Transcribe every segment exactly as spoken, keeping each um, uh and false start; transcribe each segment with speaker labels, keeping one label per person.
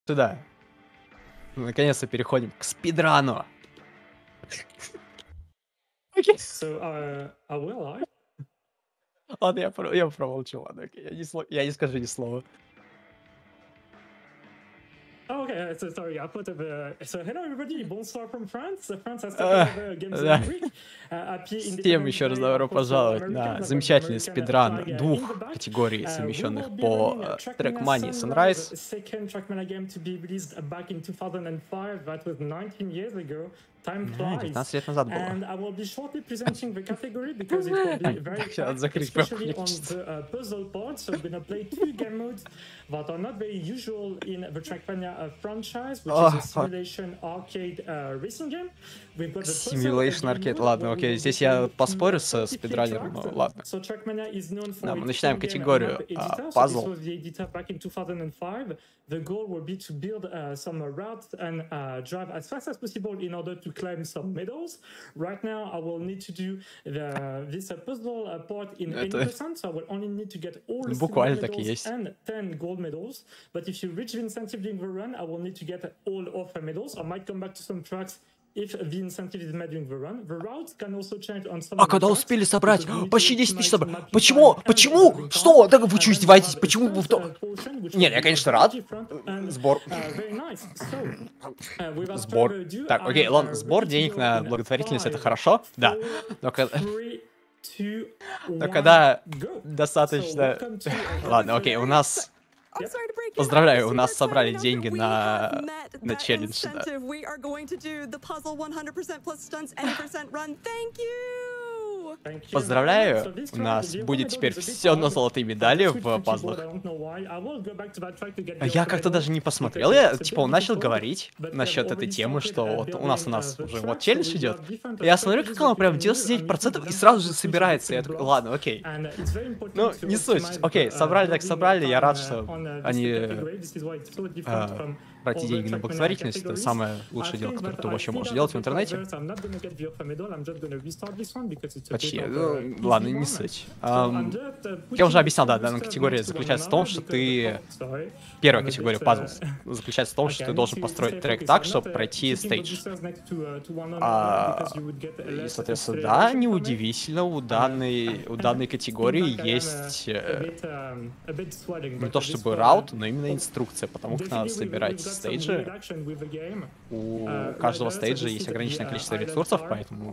Speaker 1: Сюда. Наконец-то переходим к спидрану. Окей.
Speaker 2: So, uh, are we alive?
Speaker 1: Ладно, я, про- я промолчу, ладно, окей, я, не сло- я не скажу ни слова.
Speaker 2: Oh, okay, uh, so sorry, I put up a... So, hello everybody, bonsoir from France. Uh, France has
Speaker 1: А,
Speaker 2: taken over Games
Speaker 1: да.
Speaker 2: of the Week. Uh, happy
Speaker 1: Всем еще
Speaker 2: Independence
Speaker 1: раз
Speaker 2: Day,
Speaker 1: добро
Speaker 2: of course, for
Speaker 1: пожаловать
Speaker 2: Americans.
Speaker 1: на
Speaker 2: I've got the
Speaker 1: замечательный
Speaker 2: American
Speaker 1: спидран
Speaker 2: flag, uh, in the
Speaker 1: двух
Speaker 2: back.
Speaker 1: категорий,
Speaker 2: Uh, we will
Speaker 1: совмещенных
Speaker 2: be
Speaker 1: по
Speaker 2: running
Speaker 1: э,
Speaker 2: Trackmania
Speaker 1: Trackmania
Speaker 2: Sunrise,
Speaker 1: Sunrise.
Speaker 2: second Trackmania game to be released back in two thousand five. That was nineteen years ago. Time
Speaker 1: Да,
Speaker 2: flies.
Speaker 1: девятнадцать лет назад было.
Speaker 2: And I will be shortly presenting the category because it will be very
Speaker 1: Так, надо
Speaker 2: fast,
Speaker 1: закрыть прям
Speaker 2: especially on
Speaker 1: количество.
Speaker 2: the uh, puzzle part. So we're gonna play two game modes that are not very usual in the Trackmania uh, franchise, which
Speaker 1: Oh,
Speaker 2: is a
Speaker 1: fuck.
Speaker 2: simulation arcade uh, racing game. We've got the puzzle
Speaker 1: Simulation
Speaker 2: game
Speaker 1: Arcade.
Speaker 2: mode,
Speaker 1: Ладно,
Speaker 2: where
Speaker 1: окей,
Speaker 2: we will
Speaker 1: здесь
Speaker 2: be
Speaker 1: я
Speaker 2: playing
Speaker 1: поспорю
Speaker 2: two
Speaker 1: со
Speaker 2: forty-three
Speaker 1: спидранером,
Speaker 2: tracks.
Speaker 1: но ладно.
Speaker 2: So Trackmania is known for
Speaker 1: Да, мы
Speaker 2: its
Speaker 1: начинаем
Speaker 2: full game
Speaker 1: категорию
Speaker 2: map
Speaker 1: а,
Speaker 2: editor. So this
Speaker 1: пазл.
Speaker 2: was the editor back in two thousand five. The goal will be to build uh, some uh, routes and uh, drive as fast as possible in order to claim some medals. Right now, I will need to do the, this uh, puzzle uh, part in
Speaker 1: Это
Speaker 2: eighty percent, so I will only need to get all the silver
Speaker 1: буквально так и
Speaker 2: medals
Speaker 1: есть.
Speaker 2: and ten gold medals. But if you reach the incentive during the run, I will need to get all of the medals. I might come back to some tracks if the incentive is met during the run. The routes can also change on some
Speaker 1: А
Speaker 2: of the
Speaker 1: когда
Speaker 2: tracks,
Speaker 1: успели собрать
Speaker 2: because we need
Speaker 1: почти
Speaker 2: to
Speaker 1: десять тысяч
Speaker 2: optimize
Speaker 1: собрать?
Speaker 2: mapping
Speaker 1: Почему?
Speaker 2: time and
Speaker 1: Почему?
Speaker 2: driving
Speaker 1: Что?
Speaker 2: time.
Speaker 1: Так вы
Speaker 2: And
Speaker 1: что,
Speaker 2: then we
Speaker 1: издеваетесь?
Speaker 2: have a
Speaker 1: Почему вы в
Speaker 2: stunt,
Speaker 1: то...
Speaker 2: uh, portion, which
Speaker 1: Нет,
Speaker 2: will
Speaker 1: я,
Speaker 2: be
Speaker 1: конечно,
Speaker 2: very
Speaker 1: рад.
Speaker 2: different and,
Speaker 1: Сбор.
Speaker 2: uh, very nice. So, uh, without
Speaker 1: Сбор.
Speaker 2: further ado,
Speaker 1: Так, окей,
Speaker 2: I'm,
Speaker 1: ладно,
Speaker 2: uh,
Speaker 1: сбор
Speaker 2: ready to
Speaker 1: денег
Speaker 2: go
Speaker 1: на
Speaker 2: in
Speaker 1: благотворительность это
Speaker 2: five,
Speaker 1: хорошо, да.
Speaker 2: four,
Speaker 1: Но когда,
Speaker 2: three, two,
Speaker 1: но
Speaker 2: one,
Speaker 1: когда
Speaker 2: go. So,
Speaker 1: достаточно...
Speaker 2: welcome to, uh,
Speaker 1: Ладно, окей, у нас...
Speaker 3: I'm
Speaker 2: Yep.
Speaker 3: sorry to break in.
Speaker 1: Поздравляю, у
Speaker 3: Super
Speaker 1: нас
Speaker 3: exciting
Speaker 1: собрали
Speaker 3: announcement.
Speaker 1: деньги
Speaker 3: We
Speaker 1: на,
Speaker 3: have met
Speaker 1: на
Speaker 3: that
Speaker 1: челлендж. Да.
Speaker 3: incentive. We are going to do the puzzle one hundred percent plus stunts, eighty percent run. Thank you!
Speaker 2: Thank you. So
Speaker 1: Поздравляю,
Speaker 2: this
Speaker 1: у
Speaker 2: track,
Speaker 1: нас
Speaker 2: the
Speaker 1: будет
Speaker 2: Open
Speaker 1: теперь
Speaker 2: Medal is a bit
Speaker 1: все на
Speaker 2: hard,
Speaker 1: золотые
Speaker 2: but
Speaker 1: медали
Speaker 2: that's with
Speaker 1: в
Speaker 2: tricky
Speaker 1: пазлах.
Speaker 2: board, I don't know why. I will go back to that track to get
Speaker 1: А
Speaker 2: the
Speaker 1: я
Speaker 2: Open
Speaker 1: как-то
Speaker 2: Medal,
Speaker 1: даже не посмотрел,
Speaker 2: because
Speaker 1: я
Speaker 2: it's a
Speaker 1: типа
Speaker 2: bit
Speaker 1: начал
Speaker 2: difficult,
Speaker 1: говорить
Speaker 2: but we
Speaker 1: насчет
Speaker 2: have
Speaker 1: этой
Speaker 2: already
Speaker 1: темы,
Speaker 2: started,
Speaker 1: что
Speaker 2: uh,
Speaker 1: вот у нас у
Speaker 2: building,
Speaker 1: нас
Speaker 2: uh, the
Speaker 1: уже
Speaker 2: track,
Speaker 1: вот
Speaker 2: so
Speaker 1: челлендж
Speaker 2: we
Speaker 1: идет.
Speaker 2: have different, uh,
Speaker 1: Я смотрю,
Speaker 2: strategies
Speaker 1: как оно
Speaker 2: that you
Speaker 1: прям
Speaker 2: can use.
Speaker 1: девяносто девять
Speaker 2: I'm
Speaker 1: процентов
Speaker 2: using
Speaker 1: и
Speaker 2: the
Speaker 1: сразу же
Speaker 2: examples which
Speaker 1: собирается.
Speaker 2: are
Speaker 1: Я
Speaker 2: different
Speaker 1: такой,
Speaker 2: blocks,
Speaker 1: ладно, окей.
Speaker 2: and uh, it's very important
Speaker 1: Ну,
Speaker 2: to
Speaker 1: не суть.
Speaker 2: optimize
Speaker 1: Окей,
Speaker 2: the, uh,
Speaker 1: собрали так
Speaker 2: building
Speaker 1: собрали, я
Speaker 2: time,
Speaker 1: рад,
Speaker 2: uh,
Speaker 1: что
Speaker 2: on, uh, this
Speaker 1: они
Speaker 2: category. This is why it's so different
Speaker 1: а,
Speaker 2: from
Speaker 1: тратить
Speaker 2: all the
Speaker 1: деньги на
Speaker 2: Trackmania
Speaker 1: благотворительность. Это
Speaker 2: categories.
Speaker 1: самое
Speaker 2: I
Speaker 1: лучшее дело,
Speaker 2: think
Speaker 1: которое
Speaker 2: that
Speaker 1: ты
Speaker 2: I
Speaker 1: вообще
Speaker 2: speed
Speaker 1: можешь
Speaker 2: up a
Speaker 1: делать в
Speaker 2: bit
Speaker 1: интернете.
Speaker 2: adverse. I'm not gonna get the Alpha Medal. I'm just gonna restart this one because it's a bit
Speaker 1: Почти.
Speaker 2: of a
Speaker 1: Ну,
Speaker 2: easy
Speaker 1: ладно, не
Speaker 2: one.
Speaker 1: суть.
Speaker 2: So I'm
Speaker 1: Ам,
Speaker 2: just, uh,
Speaker 1: Я уже
Speaker 2: putting
Speaker 1: объяснял, да,
Speaker 2: some
Speaker 1: данная
Speaker 2: boosters
Speaker 1: категория
Speaker 2: next to one
Speaker 1: заключается в том,
Speaker 2: another
Speaker 1: что
Speaker 2: because
Speaker 1: ты...
Speaker 2: oh, sorry.
Speaker 1: Первая
Speaker 2: I'm a
Speaker 1: категория
Speaker 2: bit,
Speaker 1: пазлов
Speaker 2: uh,
Speaker 1: заключается в том,
Speaker 2: okay,
Speaker 1: что
Speaker 2: I
Speaker 1: ты
Speaker 2: need
Speaker 1: должен
Speaker 2: to
Speaker 1: построить
Speaker 2: stay
Speaker 1: трек
Speaker 2: focused.
Speaker 1: так,
Speaker 2: I'm
Speaker 1: чтобы
Speaker 2: not, uh,
Speaker 1: пройти
Speaker 2: keeping the
Speaker 1: стейдж.
Speaker 2: boosters next to, uh, to one another
Speaker 1: А,
Speaker 2: because you would get
Speaker 1: и,
Speaker 2: less
Speaker 1: соответственно, да,
Speaker 2: acceleration from it.
Speaker 1: неудивительно, у данной, у данной
Speaker 2: In
Speaker 1: категории
Speaker 2: fact, I am, uh,
Speaker 1: есть
Speaker 2: a
Speaker 1: э,
Speaker 2: bit, um, a bit sweating,
Speaker 1: не
Speaker 2: but
Speaker 1: то
Speaker 2: this
Speaker 1: чтобы
Speaker 2: one, uh,
Speaker 1: раут, но именно инструкция, потому как надо
Speaker 2: definitely we've,
Speaker 1: собирать
Speaker 2: we've got some
Speaker 1: стейджи.
Speaker 2: weird action with the game.
Speaker 1: У
Speaker 2: Uh,
Speaker 1: каждого
Speaker 2: right there, so
Speaker 1: стейджа
Speaker 2: this
Speaker 1: есть
Speaker 2: is the,
Speaker 1: ограниченное
Speaker 2: uh,
Speaker 1: количество
Speaker 2: island
Speaker 1: ресурсов,
Speaker 2: part.
Speaker 1: поэтому...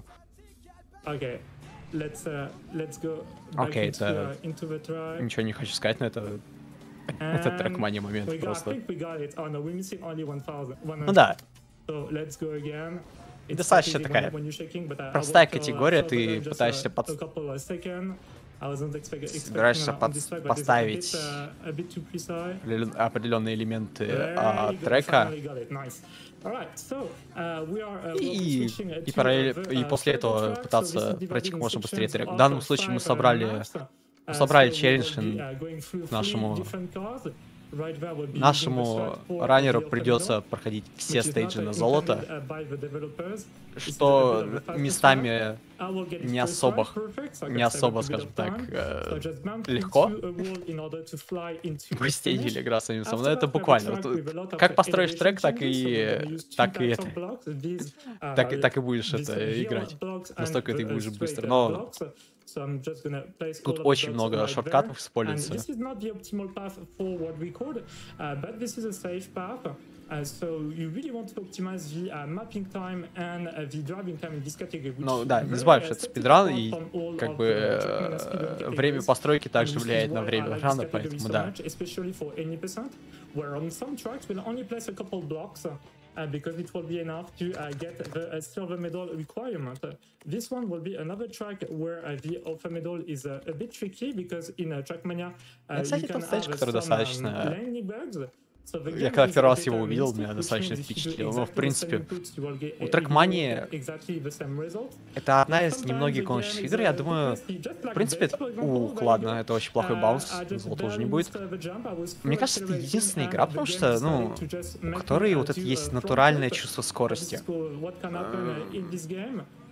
Speaker 2: Okay, let's uh, let's go back
Speaker 1: Окей,
Speaker 2: into,
Speaker 1: это...
Speaker 2: uh, into the track.
Speaker 1: Ничего не хочу сказать, но это... Это
Speaker 2: And
Speaker 1: трекмания момент
Speaker 2: we got, I
Speaker 1: просто.
Speaker 2: think we got it. Oh no, we're missing only one thousand.
Speaker 1: Ну да,
Speaker 2: So let's go again. It's
Speaker 1: достаточно
Speaker 2: not easy
Speaker 1: такая
Speaker 2: when, when you're shaking, but I,
Speaker 1: простая
Speaker 2: I will,
Speaker 1: категория,
Speaker 2: uh,
Speaker 1: ты
Speaker 2: just, uh,
Speaker 1: пытаешься
Speaker 2: a
Speaker 1: под...
Speaker 2: couple of second. I wasn't expect, expecting
Speaker 1: собираешься
Speaker 2: on
Speaker 1: под...
Speaker 2: this track, but it's a bit,
Speaker 1: поставить
Speaker 2: uh, a bit too precise.
Speaker 1: определенные элементы
Speaker 2: There
Speaker 1: а,
Speaker 2: you go,
Speaker 1: трека,
Speaker 2: finally got it. Nice. Alright, so, uh, we are, uh, we'll be
Speaker 1: и,
Speaker 2: switching, uh,
Speaker 1: и,
Speaker 2: to,
Speaker 1: параллель-
Speaker 2: uh, the,
Speaker 1: и
Speaker 2: uh,
Speaker 1: после
Speaker 2: third
Speaker 1: этого
Speaker 2: track. So
Speaker 1: пытаться
Speaker 2: this is
Speaker 1: пройти
Speaker 2: divided
Speaker 1: как
Speaker 2: in
Speaker 1: можно быстрее
Speaker 2: sections
Speaker 1: трек. В
Speaker 2: of
Speaker 1: данном случае мы
Speaker 2: five, uh,
Speaker 1: собрали,
Speaker 2: maps.
Speaker 1: мы
Speaker 2: Uh,
Speaker 1: собрали
Speaker 2: so we
Speaker 1: челлендж
Speaker 2: will be, uh, going through three
Speaker 1: нашему,
Speaker 2: different cars. Right there will be using the
Speaker 1: нашему
Speaker 2: strat for
Speaker 1: раннеру
Speaker 2: the Alpha
Speaker 1: придется
Speaker 2: Medal,
Speaker 1: проходить все
Speaker 2: which is not,
Speaker 1: стейджи
Speaker 2: uh,
Speaker 1: на
Speaker 2: intended,
Speaker 1: золото,
Speaker 2: uh, by the developers. This is a
Speaker 1: что
Speaker 2: bit of a fast
Speaker 1: местами
Speaker 2: track. I will get it
Speaker 1: не
Speaker 2: first
Speaker 1: особо,
Speaker 2: try, perfect, so I
Speaker 1: не
Speaker 2: can save
Speaker 1: особо,
Speaker 2: a bit
Speaker 1: скажем
Speaker 2: of
Speaker 1: так,
Speaker 2: time.
Speaker 1: э,
Speaker 2: So just mount
Speaker 1: легко
Speaker 2: into a wall in order to fly into the
Speaker 1: постичь
Speaker 2: finish.
Speaker 1: или игра самим собой. Но
Speaker 2: After
Speaker 1: это
Speaker 2: that, we have a
Speaker 1: буквально.
Speaker 2: track
Speaker 1: Вот,
Speaker 2: with a lot of
Speaker 1: как построишь
Speaker 2: elevation
Speaker 1: трек, так
Speaker 2: changes, so we're
Speaker 1: и,
Speaker 2: gonna use two
Speaker 1: так и
Speaker 2: types
Speaker 1: это,
Speaker 2: of blocks. These,
Speaker 1: так, и-
Speaker 2: uh,
Speaker 1: так и будешь
Speaker 2: these
Speaker 1: это
Speaker 2: hill
Speaker 1: играть.
Speaker 2: blocks and
Speaker 1: Настолько ты
Speaker 2: the, uh,
Speaker 1: будешь
Speaker 2: straight,
Speaker 1: быстро.
Speaker 2: uh,
Speaker 1: Но
Speaker 2: blocks. So I'm just gonna place
Speaker 1: тут
Speaker 2: all of the
Speaker 1: очень
Speaker 2: blocks
Speaker 1: много
Speaker 2: right
Speaker 1: шорткатов
Speaker 2: there. And
Speaker 1: используется.
Speaker 2: this is not the optimal path for what we code, uh, but this is a safe path. Uh, so you really want to optimize the uh, mapping time and uh, the driving time in this category. Which
Speaker 1: Ну да,
Speaker 2: very,
Speaker 1: не забывай,
Speaker 2: uh,
Speaker 1: что это
Speaker 2: sets it
Speaker 1: спидран,
Speaker 2: apart
Speaker 1: и
Speaker 2: from all
Speaker 1: как
Speaker 2: of
Speaker 1: бы
Speaker 2: the Trackmania
Speaker 1: э,
Speaker 2: speedrun
Speaker 1: время
Speaker 2: categories.
Speaker 1: постройки
Speaker 2: And
Speaker 1: также
Speaker 2: this is
Speaker 1: влияет на
Speaker 2: why I
Speaker 1: время
Speaker 2: like this
Speaker 1: рана,
Speaker 2: category
Speaker 1: поэтому
Speaker 2: so
Speaker 1: да.
Speaker 2: much, especially for eighty percent, where on some tracks we'll only place a couple blocks. Uh, because it will be enough to uh, get the uh, silver medal requirement. Uh, this one will be another track where uh, the alpha medal is uh, a bit tricky because in uh, Trackmania uh,
Speaker 1: Кстати,
Speaker 2: you can
Speaker 1: тот стейдж,
Speaker 2: have
Speaker 1: который
Speaker 2: some um,
Speaker 1: достаточно...
Speaker 2: landing bugs. So the
Speaker 1: Я
Speaker 2: game
Speaker 1: когда
Speaker 2: is
Speaker 1: первый
Speaker 2: a
Speaker 1: раз
Speaker 2: bit,
Speaker 1: его
Speaker 2: uh,
Speaker 1: увидел,
Speaker 2: mystic,
Speaker 1: меня
Speaker 2: which
Speaker 1: достаточно
Speaker 2: means if you do
Speaker 1: впечатлило. Но, в
Speaker 2: exactly the same
Speaker 1: принципе,
Speaker 2: inputs, you will get-
Speaker 1: у
Speaker 2: you will
Speaker 1: Trackmania
Speaker 2: get exactly the same result.
Speaker 1: это одна из
Speaker 2: Sometimes
Speaker 1: немногих
Speaker 2: the
Speaker 1: гоночных
Speaker 2: game
Speaker 1: игр.
Speaker 2: is,
Speaker 1: Я
Speaker 2: uh,
Speaker 1: думаю,
Speaker 2: tasty, just
Speaker 1: в
Speaker 2: like
Speaker 1: принципе,
Speaker 2: Base,
Speaker 1: это...
Speaker 2: for example,
Speaker 1: Ух,
Speaker 2: where you
Speaker 1: ладно,
Speaker 2: go,
Speaker 1: это очень плохой
Speaker 2: uh,
Speaker 1: баунс.
Speaker 2: I just
Speaker 1: Золото уже не
Speaker 2: barely
Speaker 1: будет.
Speaker 2: missed, uh, the jump. I was
Speaker 1: Мне
Speaker 2: full
Speaker 1: кажется, это
Speaker 2: acceleration,
Speaker 1: единственная
Speaker 2: and
Speaker 1: игра,
Speaker 2: the
Speaker 1: потому
Speaker 2: game
Speaker 1: что,
Speaker 2: decided
Speaker 1: ну,
Speaker 2: to just
Speaker 1: у
Speaker 2: make
Speaker 1: которой
Speaker 2: me, uh,
Speaker 1: вот это
Speaker 2: do
Speaker 1: есть
Speaker 2: a front
Speaker 1: натуральное
Speaker 2: flip.
Speaker 1: чувство
Speaker 2: This is
Speaker 1: скорости.
Speaker 2: called what can happen uh, in this game.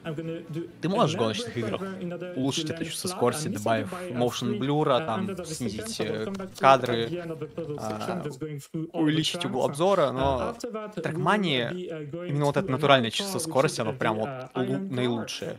Speaker 1: Ты можешь в гоночных играх улучшить это чувство скорости, добавив motion blur, там, снизить э, кадры, а, увеличить угол обзора, но в Trackmania именно вот это натуральное чувство скорости, оно прям вот наилучшее.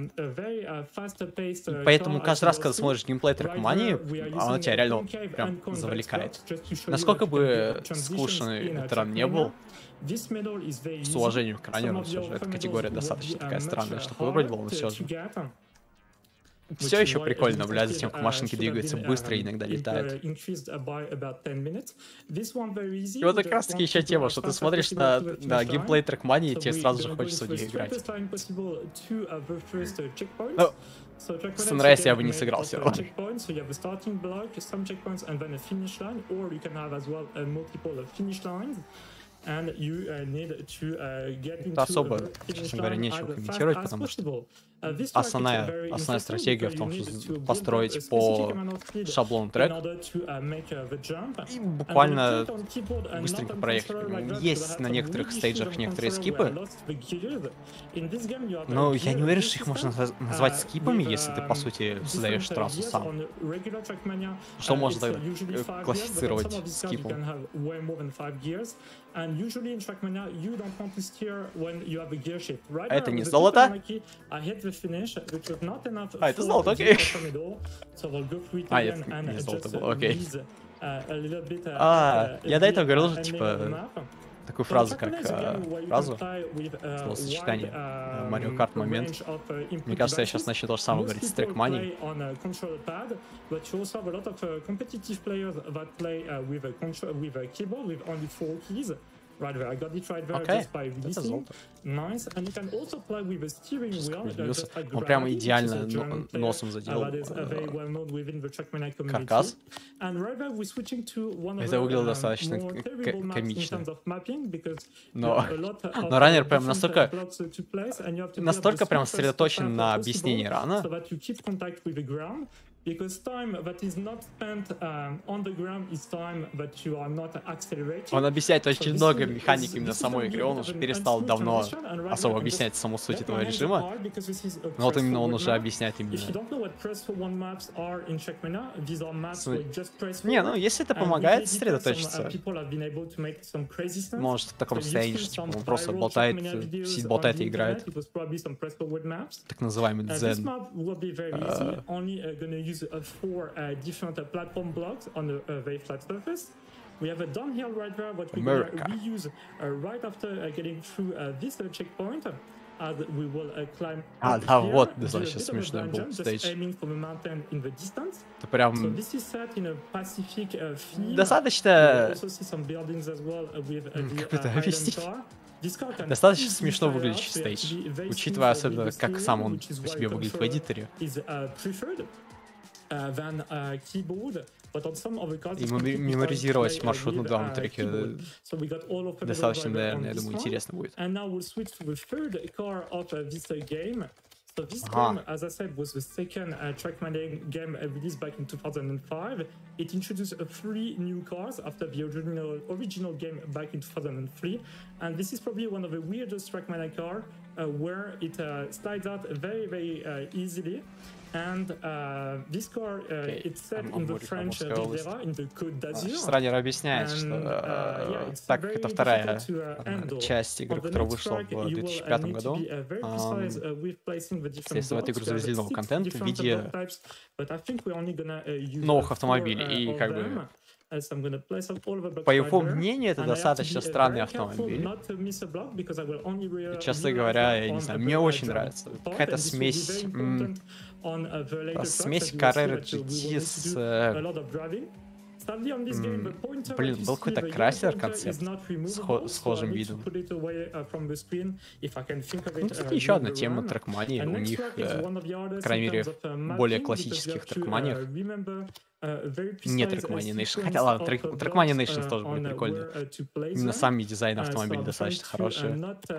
Speaker 1: И поэтому каждый раз, когда смотришь геймплей Trackmania, оно тебя реально прям завлекает. Насколько бы скучный этот ран не был, с уважением к раннеру, все же, эта категория достаточно такая странная, чтобы выбрать было, но все же. Все еще прикольно наблюдать за тем, как машинки двигаются быстро и иногда летают. И вот как раз таки еще тема, что ты смотришь на, на геймплей Trackmania, и тебе сразу же хочется в них играть. Ну, Sunrise я бы не сыграл все равно. And you uh, need to uh, get into особо, честно говоря, нечего комментировать, потому что основная, основная стратегия в том, что построить по шаблону трек и буквально быстренько проехать. Есть на некоторых стейджах некоторые скипы, но я не уверен, что их можно назвать скипами, если ты, по сути, создаешь трассу сам. Что можно тогда классифицировать скипом? А это не золото? А, это золото, окей. А, нет, не золото было, окей. А, я до этого говорил, что, типа, такую фразу, как э, фразу, словосочетание, Mario Kart момент. Мне кажется, я сейчас начну то же самое говорить с Trackmania. Окей, это золото. Он прямо идеально носом задел каркас. Это выглядело достаточно комично. Но, но раннер прям настолько, настолько прям сосредоточен на объяснении рана. Он объясняет очень много механик именно самой игры, он уже перестал давно особо объяснять саму суть этого режима, но вот именно он уже объясняет именно. Не, ну если это помогает сосредоточиться, может в таком состоянии, что типа, он просто болтает, сидит, болтает и играет. Так называемый дзен. Uh, four uh, different uh, platform blocks on a, a very flat surface. We have a downhill right there, what we will reuse uh, right after uh, getting through uh, this uh, checkpoint. As we will uh, climb а, да, вот, достаточно смешной был стейдж. Это прям достаточно... Как это объяснить? Достаточно смешно выглядящий стейдж, учитывая особенно, как сам он по себе выглядит в эдиторе. И меморизировать маршрут на данном треке достаточно, наверное, я думаю, интересно будет. So this uh-huh. game, as I said, was the second uh, Trackmania game uh, released back in two thousand five. It introduced uh, three new cars after the original original game back in two thousand three, and this is probably one of the weirdest Trackmania cars, uh, where it uh, slides out very, very uh, easily. And uh, this car, uh, okay. it's set in the French uh, Riviera, in the Côte d'Azur. Раннер объясняет, что uh, yeah, так как это вторая uh, часть игры, которая вышла в две тысячи пятом году, естественно, в эту игру завезли новый контент в виде новых автомобилей. И как бы по его мнению, это достаточно странный автомобиль. И, честно говоря, я не знаю, мне очень нравится. Какая-то смесь... Смесь Carrera джи ти с... Блин, был какой-то Chrysler концепт с схожим видом. Ну, кстати, еще одна тема Trackmania. У них, э, по крайней мере, в более классических Trackmania'х
Speaker 2: Нет Trackmania Nations. Хотя ладно, Trackmania Nations тоже были прикольные. Именно сами дизайн автомобиля достаточно хороший.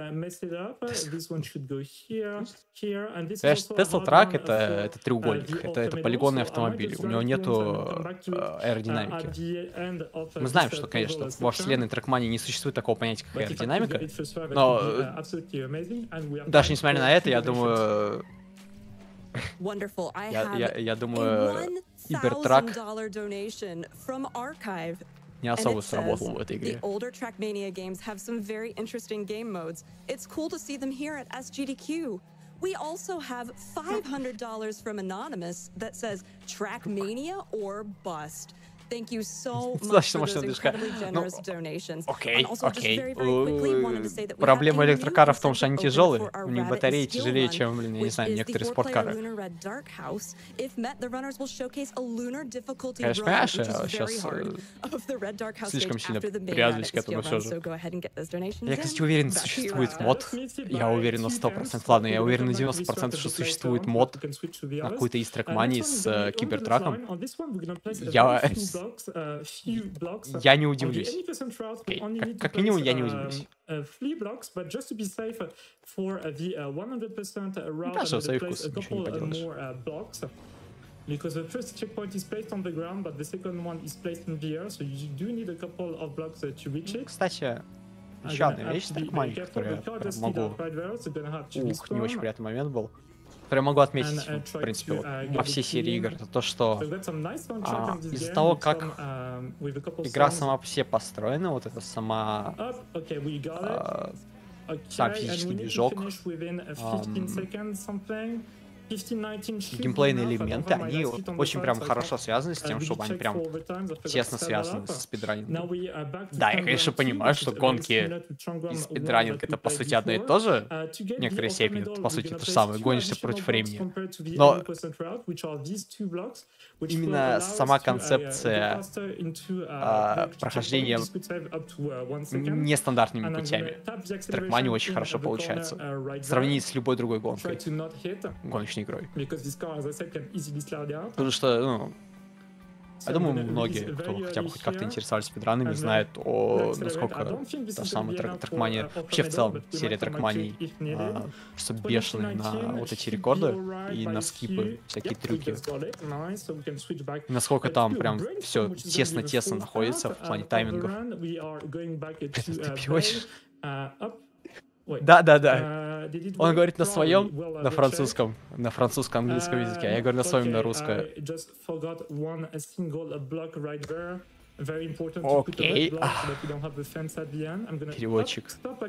Speaker 2: Конечно, Tesla Truck это, это треугольник, это, это полигонный автомобиль, у него нету э, аэродинамики. Мы знаем, что, конечно, во вселенной Trackmania не существует такого понятия, как аэродинамика, но даже несмотря на это, я думаю...
Speaker 3: Wonderful. I
Speaker 2: Я,
Speaker 3: have
Speaker 2: я, я
Speaker 3: a
Speaker 2: думаю,
Speaker 3: one
Speaker 2: Cybertruck
Speaker 3: thousand dollar donation from Archive.
Speaker 2: не
Speaker 3: And
Speaker 2: особо
Speaker 3: it
Speaker 2: сработал
Speaker 3: says,
Speaker 2: в этой
Speaker 3: the
Speaker 2: игре.
Speaker 3: older Trackmania games have some very interesting game modes. It's cool to see them here at S G D Q. We also have five hundred dollars from Anonymous that says Trackmania or bust. Thank you so much for those incredibly generous donations.
Speaker 2: Окей,
Speaker 3: And also, just
Speaker 2: окей.
Speaker 3: very, very quickly, wanted to say that we have
Speaker 2: Проблема
Speaker 3: a new
Speaker 2: электрокаров в том, что они
Speaker 3: incentive open
Speaker 2: тяжелые.
Speaker 3: for our
Speaker 2: У них
Speaker 3: Rabbit
Speaker 2: батареи
Speaker 3: and Steel
Speaker 2: тяжелее,
Speaker 3: Run,
Speaker 2: чем, блин, я не
Speaker 3: which
Speaker 2: знаю,
Speaker 3: is the
Speaker 2: некоторые
Speaker 3: four-player
Speaker 2: спорткары.
Speaker 3: Lunar Red Dark House. If met, the runners will showcase a lunar difficulty
Speaker 2: Конечно,
Speaker 3: run,
Speaker 2: понимаешь,
Speaker 3: which
Speaker 2: я
Speaker 3: is very
Speaker 2: сейчас
Speaker 3: hard, of the Red Dark House
Speaker 2: слишком
Speaker 3: stage
Speaker 2: сильно
Speaker 3: after the main
Speaker 2: привязываюсь
Speaker 3: Rabbit
Speaker 2: к
Speaker 3: and
Speaker 2: этому
Speaker 3: Steel
Speaker 2: все
Speaker 3: Run.
Speaker 2: же.
Speaker 3: So go ahead and get those donations
Speaker 2: Я,
Speaker 3: in.
Speaker 2: кстати, уверен,
Speaker 3: Back to you,
Speaker 2: существует
Speaker 3: Rasta.
Speaker 2: мод. Я уверен на сто процентов. Ладно, я уверен на девяносто процентов, что существует мод на какой-то из Trackmania с э, кибертраком. Я... Я не удивлюсь. Окей, как, как минимум, я не удивлюсь. Даже свои вкусы, ничего не поделаешь.
Speaker 1: Because the first checkpoint is placed on the ground, but the second one is placed in the air, so you do need a couple of blocks uh, to reach it.
Speaker 2: Кстати, еще одна вещь, Trackmania, которую я прям могу... Ух, не очень приятный момент был. Который я могу отметить, в принципе, вот, во всей серии игр, это то, что а, из-за того, как игра сама по себе построена, вот это сама... А, сам физический движок, геймплейные элементы, они вот очень прям хорошо связаны с тем, чтобы они прям тесно связаны с спидранингом. Да, я, конечно, понимаю, что гонки и спидранинг — это, по сути, одно и то же. В некоторой степени, это, по сути, то же самое. Гонишься против времени. Но именно сама концепция а, прохождения нестандартными путями в Trackmania очень хорошо получается. Сравнить с любой другой гонкой. Гоночной игрой. Потому что, ну, я думаю, многие, кто хотя бы хоть как-то интересовались спидранами, знают о насколько та самая Trackmania, вообще в целом серия Trackmania, а, что бешеная на вот эти рекорды и на скипы, всякие трюки. И насколько там прям все тесно-тесно находится в плане таймингов. Ты пьешь? Да, да, да. Он говорит на своем, на французском, на французско-английском языке, а я говорю на своем, на русском. Окей. Переводчик.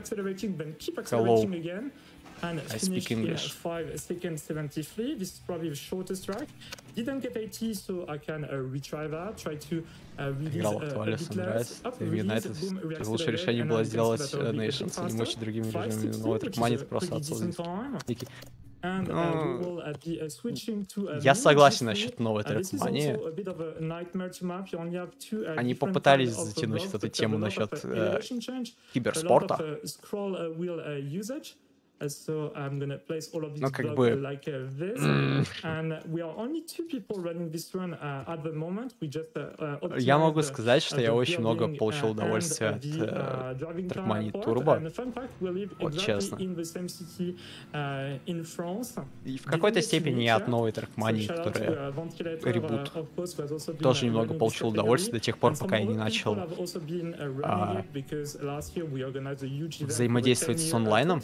Speaker 2: Hello. I speak English.
Speaker 1: This is probably the shortest track. Didn't get eighty, so I can uh, retry that. Try to uh, release
Speaker 2: Играл
Speaker 1: uh,
Speaker 2: актуально,
Speaker 1: a bit
Speaker 2: нравится.
Speaker 1: less. Up,
Speaker 2: Мне
Speaker 1: release,
Speaker 2: нравится.
Speaker 1: boom, reaccelerate,
Speaker 2: Лучшее решение
Speaker 1: and
Speaker 2: было
Speaker 1: then
Speaker 2: сделать
Speaker 1: becomes better,
Speaker 2: Nations,
Speaker 1: a
Speaker 2: не
Speaker 1: bit
Speaker 2: мучить другими режимами. Но Trackmania это просто отсутствует.
Speaker 1: And, uh, we will, uh, be, uh, switching to, uh,
Speaker 2: Я
Speaker 1: new
Speaker 2: согласен
Speaker 1: G three.
Speaker 2: насчет новой
Speaker 1: Uh, this is
Speaker 2: Trackmania.
Speaker 1: also a bit of a nightmare to map. You only have two, uh,
Speaker 2: Они
Speaker 1: different
Speaker 2: попытались
Speaker 1: kinds of
Speaker 2: затянуть
Speaker 1: blocks,
Speaker 2: вот эту
Speaker 1: but
Speaker 2: тему
Speaker 1: a lot
Speaker 2: насчет
Speaker 1: of, uh,
Speaker 2: э,
Speaker 1: elevation change, a lot
Speaker 2: киберспорта.
Speaker 1: of, uh, scroll, uh, wheel, uh, usage. Uh, so I'm gonna place all of these
Speaker 2: Ну, как
Speaker 1: blocks
Speaker 2: бы...
Speaker 1: uh, like uh, this. And we are only two people running this run uh, at the moment. We just uh, uh,
Speaker 2: Я могу
Speaker 1: optimized,
Speaker 2: сказать, что
Speaker 1: uh,
Speaker 2: я
Speaker 1: the
Speaker 2: очень много
Speaker 1: building,
Speaker 2: получил
Speaker 1: uh,
Speaker 2: удовольствия
Speaker 1: and,
Speaker 2: от
Speaker 1: uh, the, uh, driving
Speaker 2: Trackmania
Speaker 1: part.
Speaker 2: Turbo.
Speaker 1: And the fun fact, we live
Speaker 2: Вот
Speaker 1: exactly
Speaker 2: честно.
Speaker 1: in the same city, uh, in France.
Speaker 2: И в какой-то степени я от новой Trackmania, которая ребут, тоже немного получил удовольствие до тех пор, пока я не начал а, взаимодействовать с онлайном.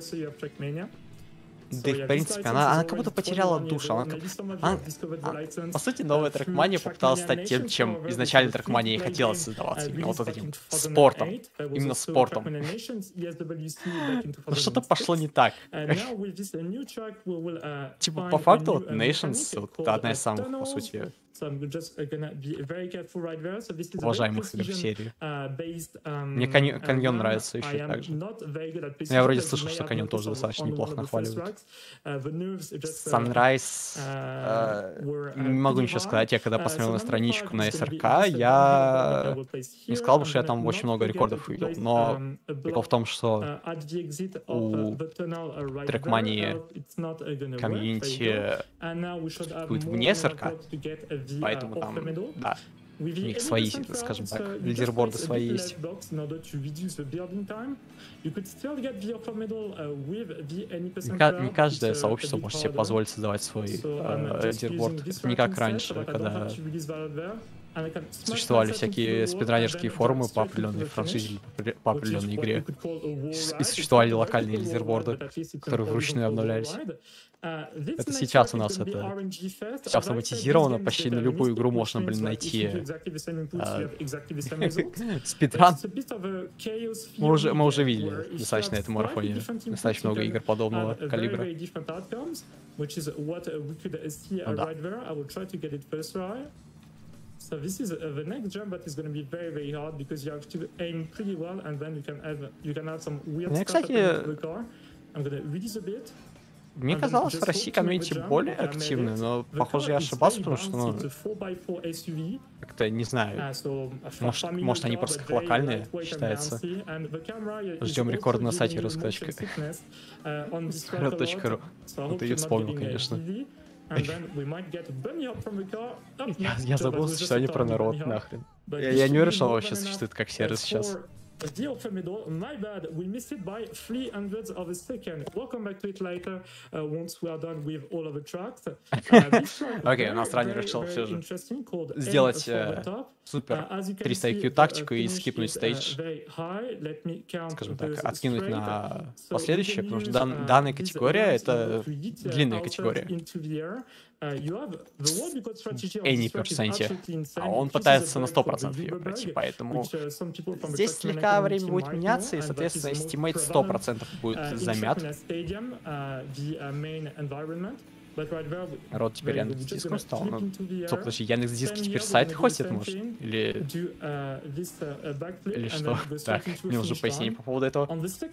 Speaker 2: Да и в принципе, она, она как будто потеряла душу. Она, она, она, по сути, новая Trackmania попыталась стать тем, чем изначально Trackmania и хотела создаваться. Именно вот этим спортом. Именно спортом. Но что-то пошло не так. Типа, по факту, вот Nations, вот, это одна из самых, по сути, уважаемых игр в серии. Мне Каньон нравится еще так же. Я вроде слышал, что Каньон тоже достаточно неплохо нахваливает. Sunrise... Э, не могу ничего сказать. Я когда посмотрел на страничку на эс эр ка, я не сказал бы, что я там очень много рекордов увидел. Но прикол в том, что у Trackmania комьюнити будет вне эс эр ка.
Speaker 4: поэтому там, да, у них свои, скажем так, лидерборды свои есть. Не каждое сообщество может себе позволить создавать свой э, лидерборд. Это не как раньше, когда существовали всякие спидранерские форумы по определенной франшизе, по определенной игре. И существовали локальные лидерборды, которые вручную обновлялись. Это сейчас у нас это все автоматизировано, почти на любую игру можно, блин, найти э, спидран. Мы уже, мы уже видели достаточно на этом марафоне достаточно много игр подобного калибра. Ну, да.
Speaker 2: So this is uh, the next jump that is going to be very, very hard because you have to aim pretty well, and then you can have you can have some weird
Speaker 4: Мне,
Speaker 2: stuff
Speaker 4: кстати,
Speaker 2: happening to the car. I'm going to release a bit.
Speaker 4: Мне казалось, в России комьюнити более активны, но, похоже, я ошибался, потому что, ну, как-то, не знаю, может, может они просто как локальные считаются. Ждем рекорд на сайте rusk.ru. Вот ты ее вспомнил, конечно. Я, я забыл, что они про народ, нахрен. Я, я не уверен, что он вообще существует как сервис сейчас.
Speaker 2: The Alpha Medal, my bad, we missed it by three hundredths of a second. Welcome back to it later, uh, once we are done with all of the tracks.
Speaker 4: Окей, у нас ранее решил все же сделать супер триста ай кью тактику и скипнуть стейдж, скажем так, откинуть на последующее, потому что дан, данная категория — это длинная категория. Any проценте, а он пытается на сто процентов ее пройти, поэтому здесь слегка время будет меняться, и, соответственно, estimate сто процентов будет замят. Народ теперь Яндекс.Диском стал. Ну, стоп, подожди, Яндекс.Диск теперь сайт хостит, может? Или... Или что? Так, мне уже пояснение по поводу этого.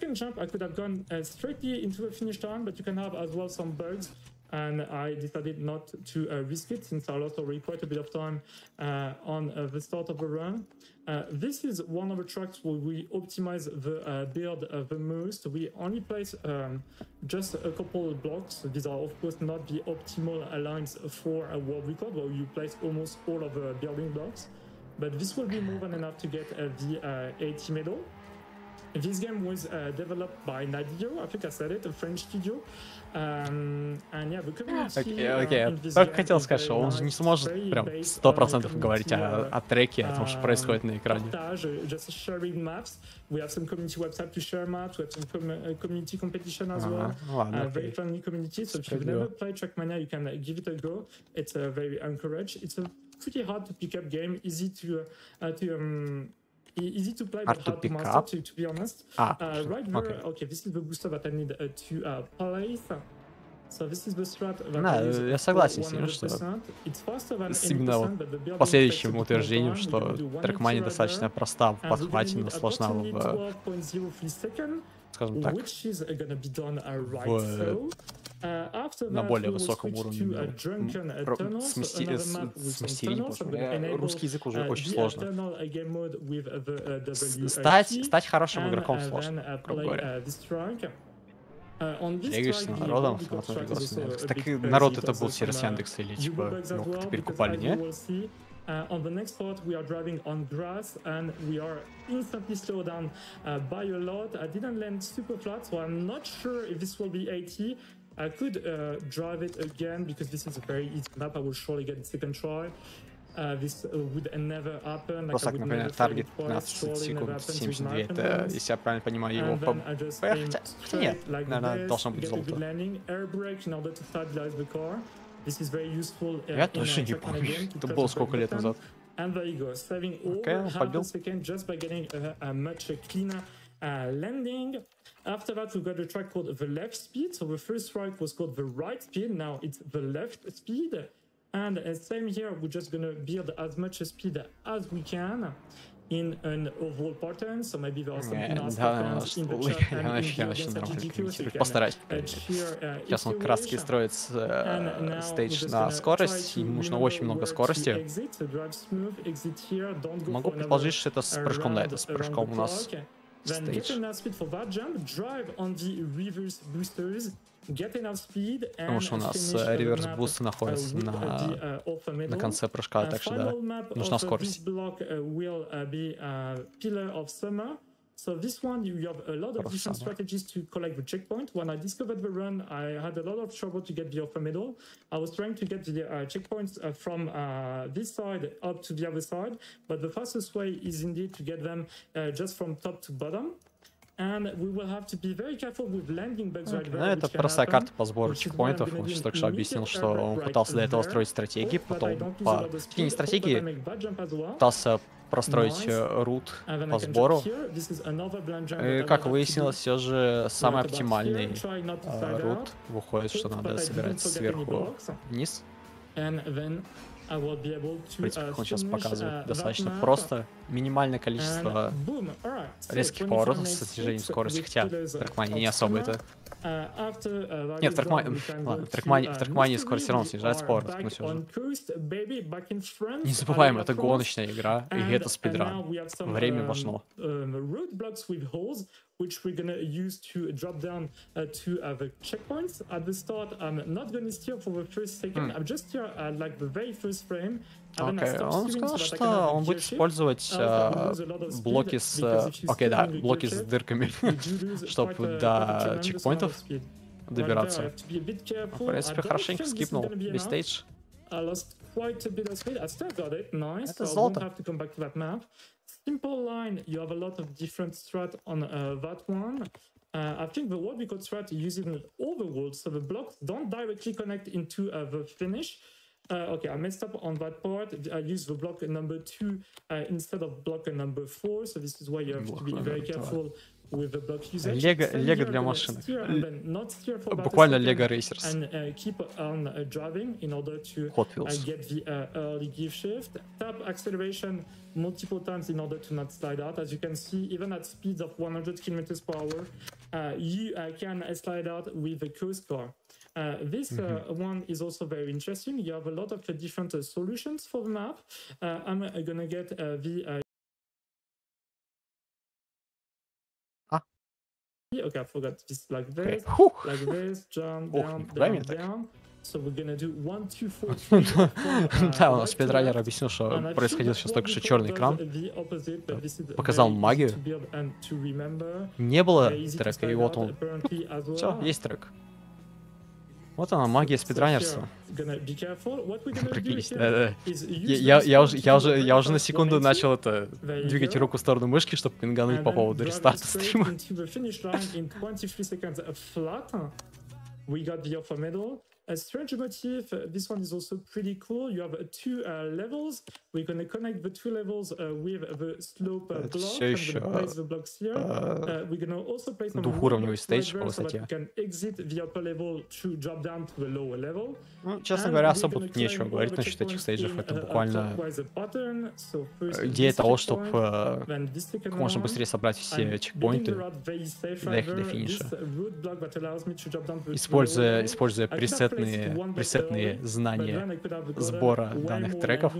Speaker 2: And I decided not to uh, risk it since I lost already quite a bit of time uh, on uh, the start of the run. Uh, this is one of the tracks where we optimize the uh, build uh, the most. We only place um, just a couple of blocks. These are of course not the optimal lines for a world record where you place almost all of the building blocks. But this will be more than enough to get uh, the uh, eighty medal. This game was uh, developed by Nadio, I think I said it, a French studio. Um, and yeah, the community,
Speaker 4: окей, окей, я только хотел сказать, что он же не сможет прям сто процентов говорить о, о треке, о том, что происходит на экране.
Speaker 2: Just sharing maps. We have some community website to share maps. We have some com community competition as well.
Speaker 4: Ладно,
Speaker 2: uh, very friendly community. So if you've never played Trackmania, you can uh, give it a go. It's uh, very encouraged. It's a pretty hard to pick up game, easy to uh, to um, easy to play, but hard to master, to, to be honest.
Speaker 4: Ah,
Speaker 2: uh, right there,
Speaker 4: okay.
Speaker 2: okay, this is the booster that I need uh, to uh, place. So this is the strat that
Speaker 4: да,
Speaker 2: I use
Speaker 4: я согласен с ним, что с именно последующим утверждением, что Trackmania достаточно проста в подхвате, но сложна в, скажем так, в на более высоком уровне смастерить. Русский язык уже очень сложно. Стать, стать хорошим игроком сложно, грубо говоря. Бегаешься народом, так и народ это был сервис Яндекса или типа, ну, как-то перекупали, не?
Speaker 2: Uh, on the next part, we are driving on grass and we are instantly slowed down uh, by a lot. I didn't land super flat, so I'm not sure if this will be eighty. I could uh, drive it again because this is a very easy map. I will surely get the second try. Uh, this uh, would never happen.
Speaker 4: Просто, like, например, таргет пятнадцать секунд семьдесят два, это, если я правильно понимаю, его по... Хотя, хотя нет, like наверное, должно быть золото. Я тоже не помню, это было сколько лет назад. Окей, он побил.
Speaker 2: After that, we've got a track called the left speed. So the first track was called the right speed. Now it's the left speed. And uh, same here, we're just going to build as much speed as we can in an oval pattern. So maybe there are some nice patterns in the chat and in the audience at G D Q. So you
Speaker 4: Постараюсь.
Speaker 2: can uh, cheer uh,
Speaker 4: Сейчас он краски строит э, стейдж на скорость, ему нужно очень много скорости. Могу предположить, что это с прыжком, да, это с прыжком у нас
Speaker 1: Then get enough speed for that jump, drive on the reverse boosters, get enough speed, and
Speaker 4: Потому что у нас реверс бусты находятся на, на конце прыжка, так что да, нужна скорость.
Speaker 1: So this one, you have a lot of different strategies to collect the checkpoint. When I discovered the run, I had a lot of trouble to get the offer medal. I was trying to get the uh, checkpoints uh, from uh, this side up to the other side, but the fastest way is indeed to get them uh, just from top to bottom. And we will have to be very careful with landing bugs right there.
Speaker 4: Ну, это простая карта по сбору чекпоинтов. Он только что объяснил, что он пытался до этого строить стратегии, потом по не стратегии пытался простроить рут по сбору. И, как выяснилось, все же самый оптимальный э, рут выходит, что надо собирать сверху вниз. В принципе, как он сейчас показывает, достаточно просто. Минимальное количество резких поворотов со снижением скорости, хотя в Трекмане не особо это... Нет, в Трекмане, ладно, в Трекмане, в Трекмане скорость все равно снижается поворот, но все же. Не забываем, это гоночная игра, и это спидран. Время важно.
Speaker 1: Which we're gonna use to drop down uh, to uh, the checkpoints. At the start, I'm not gonna steer for the first second. Mm. I'm just here at like the very first frame.
Speaker 4: Окей, okay. Он сказал, so что он будет использовать uh, блоки с... Окей, okay, да, блоки с дырками, чтобы до чекпоинтов добираться. В принципе, хорошенько скипнул весь стейдж. Это золото.
Speaker 1: Simple line, you have a lot of different strat on uh, that one. Uh, I think the what we could strat using overworld, so the blocks don't directly connect into uh, the finish. Uh, okay, I messed up on that part. I used the block number two uh, instead of block number four, so this is why you have to be very careful with the block usage.
Speaker 4: Лего, Лего для машин. Буквально Лего Racers.
Speaker 1: And uh, keep on uh, driving in order to
Speaker 4: Hot Wheels.
Speaker 1: Uh, get the uh, early give shift. Tap acceleration multiple times in order to not slide out. As you can see, even at speeds of one hundred kilometers per hour, uh, you uh, can uh, slide out with the coast car. Uh, this mm-hmm. uh, one is also very interesting. You have a lot of uh, different uh, solutions for the map. Uh, I'm uh, gonna get uh, the uh, okay, I forgot this like this, okay. like this, jump down, down, down. So we're gonna do one, two, four, three, four, uh,
Speaker 4: да, у нас спидранер объяснил, что происходил сейчас только что черный экран. Показал магию. Не было трека, и вот он. Все, есть трек. Вот она, магия спидранерства. Прикинь, да, да. Я, я, уже, я, уже, я уже на секунду начал это двигать руку в сторону мышки, чтобы пингануть по поводу рестарта стрима.
Speaker 1: A strange motif, uh, this one is also pretty cool. You have uh, two uh, levels. We're going to connect the two levels uh, with the slope uh, block. I'm going to place the blocks here. Uh, we're going to also place some
Speaker 4: двухуровневый стейдж по высоте.
Speaker 1: So can exit the upper level to drop down to the lower level.
Speaker 4: Ну, честно говоря, особо тут нечего говорить насчет этих стейджев. Это буквально идея того, чтобы как можно быстрее собрать все чекпоинты, доехать до финиша. Используя, используя пресет пресетные знания сбора данных треков.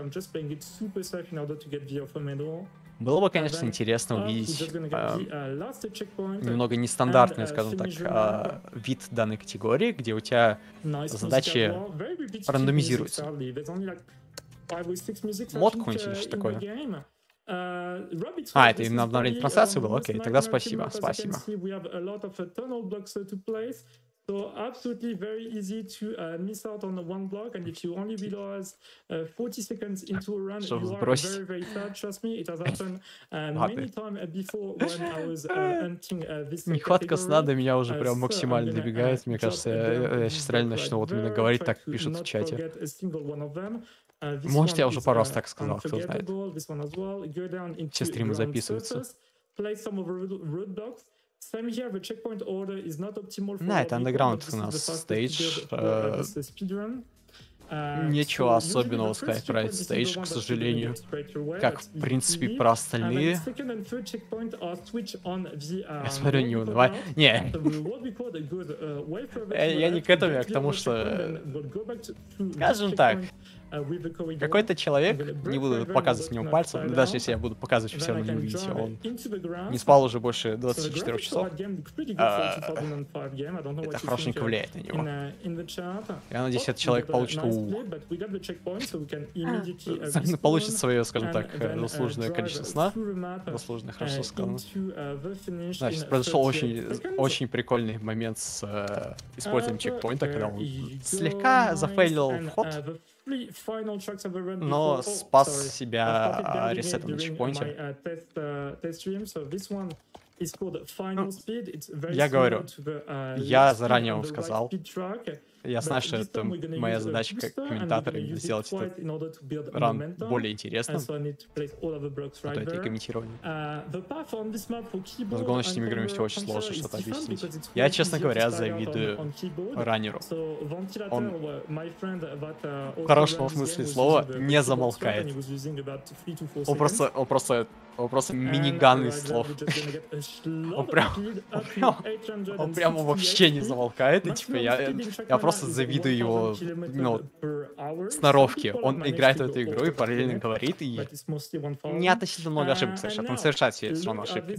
Speaker 4: Было бы, конечно, интересно увидеть э, немного нестандартный, скажем так, э, вид данной категории, где у тебя задачи рандомизируются. Мод какой-нибудь или что такое. А, это именно обновление трансляции было? Окей, тогда спасибо, спасибо.
Speaker 1: So absolutely very easy to uh, miss out on the one block, and if you only realize uh, forty seconds into a run, you are very, very sad. Trust me, it has happened uh, many times before when I was uh, hunting uh, this
Speaker 4: Нехватка сна до меня уже прям максимально добегает. Мне кажется, я, я сейчас реально начну вот именно говорить, так пишут в чате. Может, я уже пару раз так сказал, кто знает. Все стримы записываются. Да, это андеграунд у нас стейдж. Ничего особенного сказать про этот стейдж, к сожалению. Как, в принципе, про остальные. Я смотрю, не унывай. Не. Я не к этому, а к тому, что... Скажем так. Какой-то человек, не буду показывать в него пальцем, но даже если я буду показывать, вы все равно не увидите, он не спал уже больше двадцати четырёх часов. А, это хорошенько влияет на него. Я надеюсь, этот человек получит, получит свое, скажем так, заслуженное количество сна. Заслуженное, хорошо сказано. Значит, произошел очень, очень прикольный момент с э, использованием чекпоинта, когда он слегка зафейлил вход. Но спас себя ресетом на чекпоинте. Я говорю, я заранее вам сказал. Я знаю, что это моя задача как комментатора, сделать этот ран более интересным. А то это и комментирование. Но с гоночными играми все очень сложно что-то объяснить. Я, честно говоря, завидую раннеру. Он в хорошем смысле слова не замолкает. Он просто, он просто, он просто миниган из слов. Он прям, он прям, он прям вообще не замолкает. И типа я, я просто завидую его, ну, сноровке. Он играет в эту игру и параллельно говорит, и не относительно много ошибок совершает. Он совершает все равно ошибки.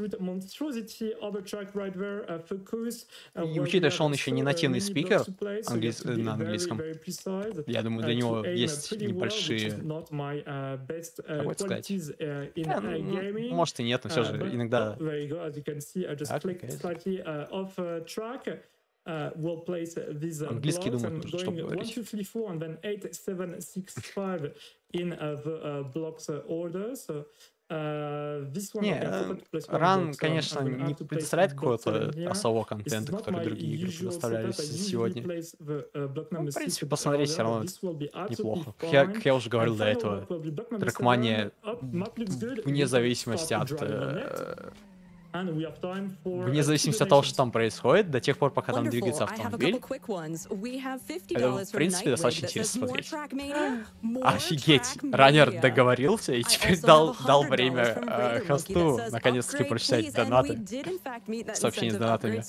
Speaker 4: И учитывая, что он еще не нативный спикер англи... на английском, я думаю, для него есть небольшие, как это сказать, а, ну, может и нет, но все же иногда... Так, okay. Английский, думаю, нужно, чтобы говорить. Не, ран, конечно, не предоставляет какого-то особого контента, который другие игры предоставляли сегодня. Ну, в принципе, посмотреть все равно неплохо. Как я, как я уже говорил до этого, Trackmania, вне зависимости от... Вне зависимости от того, что там происходит, до тех пор, пока там двигается автомобиль, это, в принципе, достаточно интересно смотреть. Офигеть! Раннер договорился и теперь дал, дал время э, хосту наконец-таки прочитать донаты. Сообщения с донатами.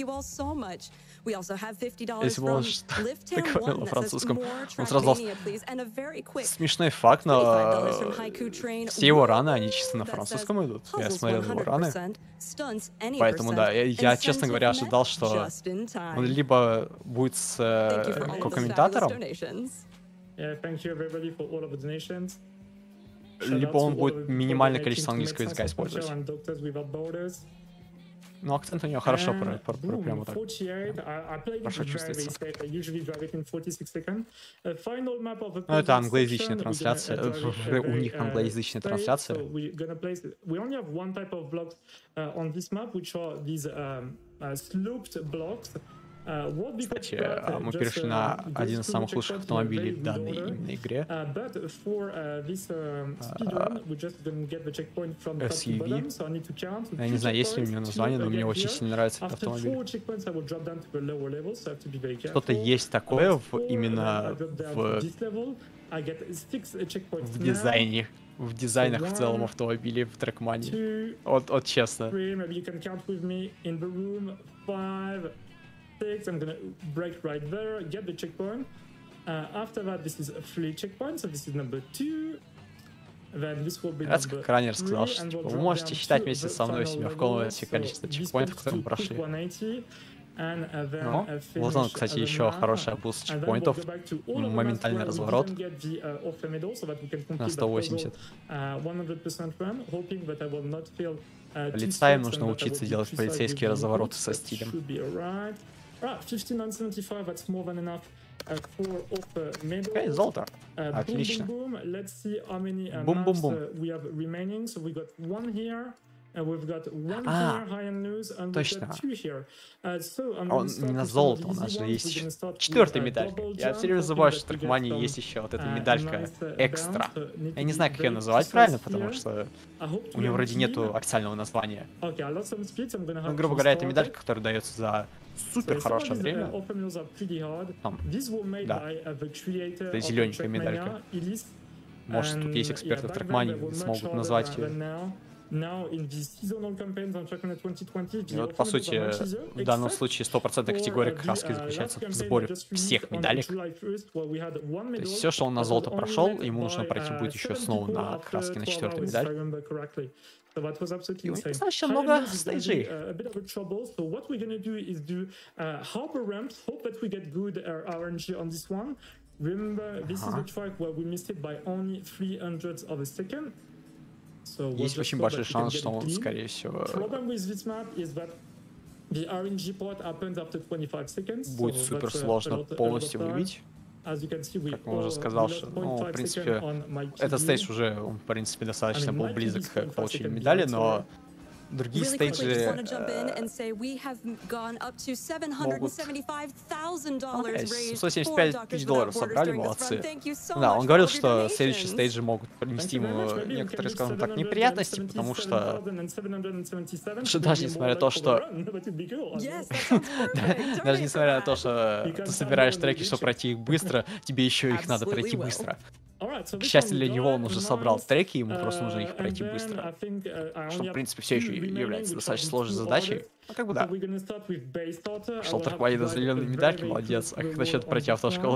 Speaker 4: Если бы он договорил на французском, он сразу дал смешной факт, но все его раны, они чисто на французском идут. Я смотрел его раны. Поэтому, да, я, я, честно говоря, ожидал, что он либо будет с э, комментатором, либо он будет минимальное количество английского языка использовать. Но акцент у него хорошо, про, про, про, прямо так. Хорошо чувствуется. Ну, это англоязычная трансляция. У них англоязычная трансляция. Кстати, мы перешли на один из самых лучших автомобилей в данной именно игре. эс ю ви. Я не знаю, есть ли у него название, но мне очень сильно нравится этот автомобиль. Что-то есть такое в, именно в, в дизайне. В дизайнах в целом автомобилей в Trackmania. Вот, вот честно.
Speaker 1: I'm gonna break right there, get the checkpoint. Uh, after that, this is a free checkpoint, so this is number two. Then this will be
Speaker 4: Раз как ранее сказал, что типа, вы можете считать вместе со мной себя в комнате количество чекпоинтов, которые мы прошли. Ну, вот он, кстати, еще хорошая буст чекпоинтов. Моментальный разворот на сто восемьдесят. Полицаям нужно учиться делать полицейские развороты со стилем. Окей, золото. Отлично. Бум-бум-бум. А, точно. Он не на золото, у нас же есть четвертая медалька. Я все время забываю, что в Trackmania есть еще вот эта медалька экстра. Я не знаю, как ее называть правильно, потому что у нее вроде нету официального названия. Ну, грубо говоря, это медалька, которая дается за супер хорошее время. Там, да, это зелененькая медалька. Может, тут есть эксперты в Trackmania, смогут назвать ее. И вот, по сути, в данном случае стопроцентная категория как раз заключается в сборе всех медалек. То есть все, что он на золото прошел, ему нужно пройти будет еще снова на как раз на четвертую медаль. И у них достаточно много стейджей. So есть очень большой шанс, что он, скорее всего, будет супер сложно полностью выбить. Как мы уже сказал, что, ну, в принципе, этот стейдж уже, он, в принципе, достаточно был близок к получению медали, но другие стейджи э, могут... семьсот семьдесят пять тысяч долларов собрали, молодцы. Да, он говорил, что следующие стейджи могут принести ему некоторые, скажем так, неприятности, потому что... что даже несмотря на то, что... Даже несмотря на то, что ты собираешь треки, чтобы пройти их быстро, тебе еще их надо пройти быстро. К счастью для него, он уже собрал треки, ему просто нужно их пройти быстро. Что, в принципе, все еще является достаточно сложной задачей. Ну, как бы да. Шел Trackmania до зеленой медальки, молодец. А как насчет пройти автошколу?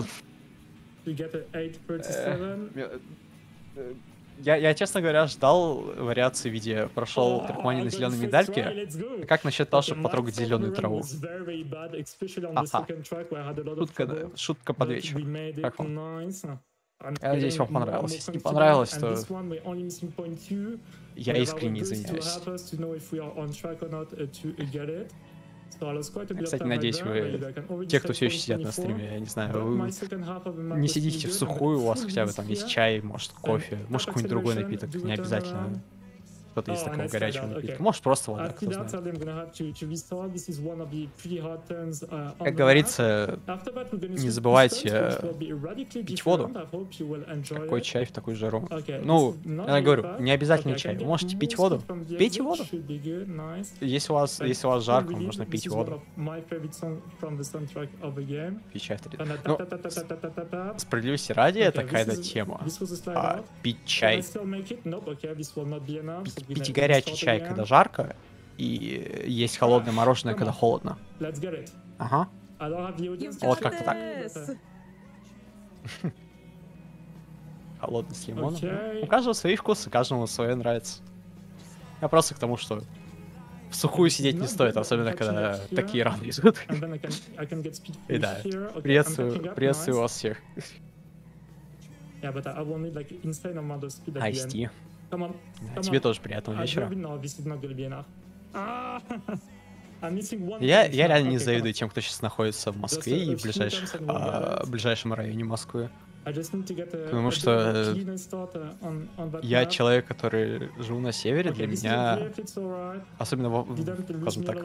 Speaker 4: Я, я, честно говоря, ждал вариации в виде прошел Trackmania на зеленой медальке. А как насчет того, чтобы потрогать зеленую траву? Ага. Шутка, шутка под вечер. Как вам? Я надеюсь, вам понравилось. Если не понравилось, то я искренне извиняюсь. Я, кстати, надеюсь, вы, те, кто все еще сидят на стриме, я не знаю, вы не сидите в сухую, у вас хотя бы там есть чай, может, кофе, может, какой-нибудь другой напиток, не обязательно что-то из такого горячего напитка. Может, просто вода, кто знает. Как говорится, не забывайте пить воду. Какой чай в такую жару? Ну, я говорю, не обязательно чай. Вы можете пить воду. Пейте воду. Если у вас, если у вас жарко, вам нужно пить воду. Пить чай в три. Ну, справедливости ради, это какая-то тема. А, пить чай. Пить Пить горячий чай, когда жарко, и есть холодное мороженое, когда холодно. Ага. Вот как-то так. Холодный с лимоном. У каждого свои вкусы, каждому свое нравится. Я просто к тому, что в сухую сидеть не стоит, особенно когда такие раны идут. И да, приветствую, приветствую вас всех. Айсти. Тебе тоже приятного вечера. Я, я реально не завидую тем, кто сейчас находится в Москве и в ближайших, а, в ближайшем районе Москвы. Потому что я человек, который живу на севере, для меня, особенно в, скажем так,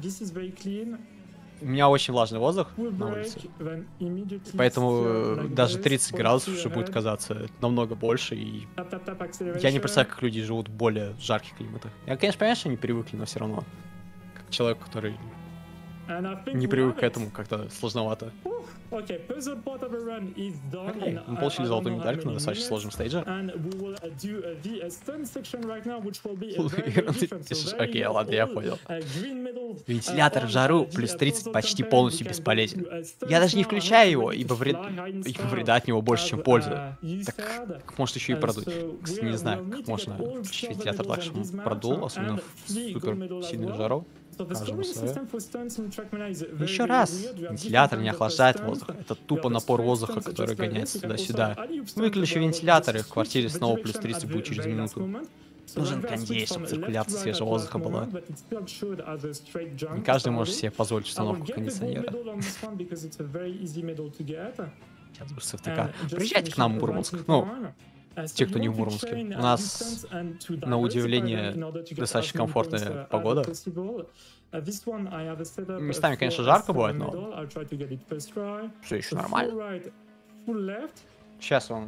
Speaker 4: у меня очень влажный воздух на улице, поэтому даже тридцать градусов уже будет казаться намного больше, и я не представляю, как люди живут в более жарких климатах. Я, конечно, понимаю, что они привыкли, но все равно, как человек, который не привык к этому, как-то сложновато. Окей, мы получили золотую медальку на достаточно сложном стейдже. Окей, ладно, я понял. Вентилятор в жару плюс тридцать почти полностью бесполезен. Я даже не включаю его, ибо, вред... ибо вреда от него больше, чем пользы. Так как может еще и продуть. Кстати, не знаю, как можно включить вентилятор так, чтобы он продул, особенно в супер сильную жару. Еще раз, вентилятор не охлаждает воздух. Это тупо напор воздуха, который гоняется туда-сюда. Выключи вентилятор, и в квартире снова плюс тридцать будет через минуту. Нужен кондей, чтобы циркуляция свежего воздуха была. Не каждый может себе позволить установку кондиционера. Сейчас бы Сыктывкар. Приезжайте к нам в Мурманск. Ну, те, кто не в Мурманске. У нас, на удивление, достаточно комфортная погода. Местами, конечно, жарко бывает, но все еще нормально. Сейчас он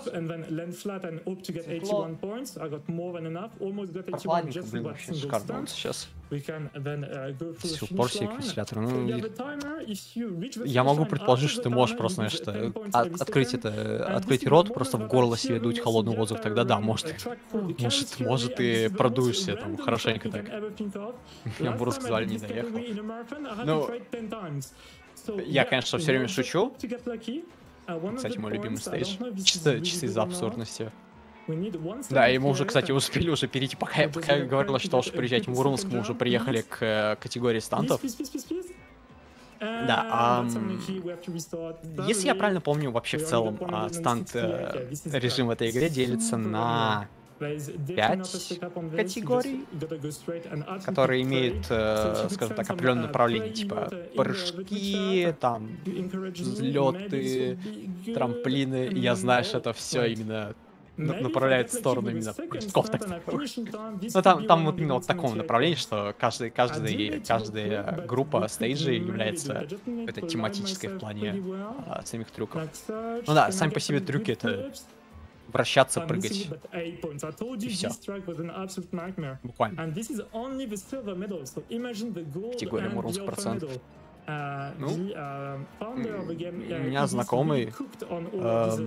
Speaker 4: прохладненько, блин, вообще шикарно сейчас. С упор себе вентилятор. Ну, я могу предположить, что ты можешь просто, знаешь, что, от, открыть это, открыть рот, просто в горло себе дуть холодный воздух, тогда да, может, может, может ты продуешься там хорошенько так. Меня бы сказали, не доехал. Ну, я, конечно, все время шучу. Кстати, мой любимый стейдж. Чисто, чисто из-за абсурдности. Да, и мы уже, кстати, успели уже перейти, пока, пока я говорил, что что приезжать в Мурманск, мы уже приехали к э, категории стантов. Да, а, если я правильно помню, вообще в целом а, стант э, режим в этой игре делится на пять категорий, которые имеют, э, скажем так, определенное направление, типа прыжки, там, взлеты, трамплины. И я знаю, что это все именно направляет в сторону именно прыжков. Ну там, там вот именно вот такого направления, что каждый, каждый, каждая группа стейджей является это тематической в плане а, самих трюков. Ну да, сами по себе трюки это вращаться, прыгать. И все. Буквально. Категория Мурманск процент. Ну, у меня знакомый... Э,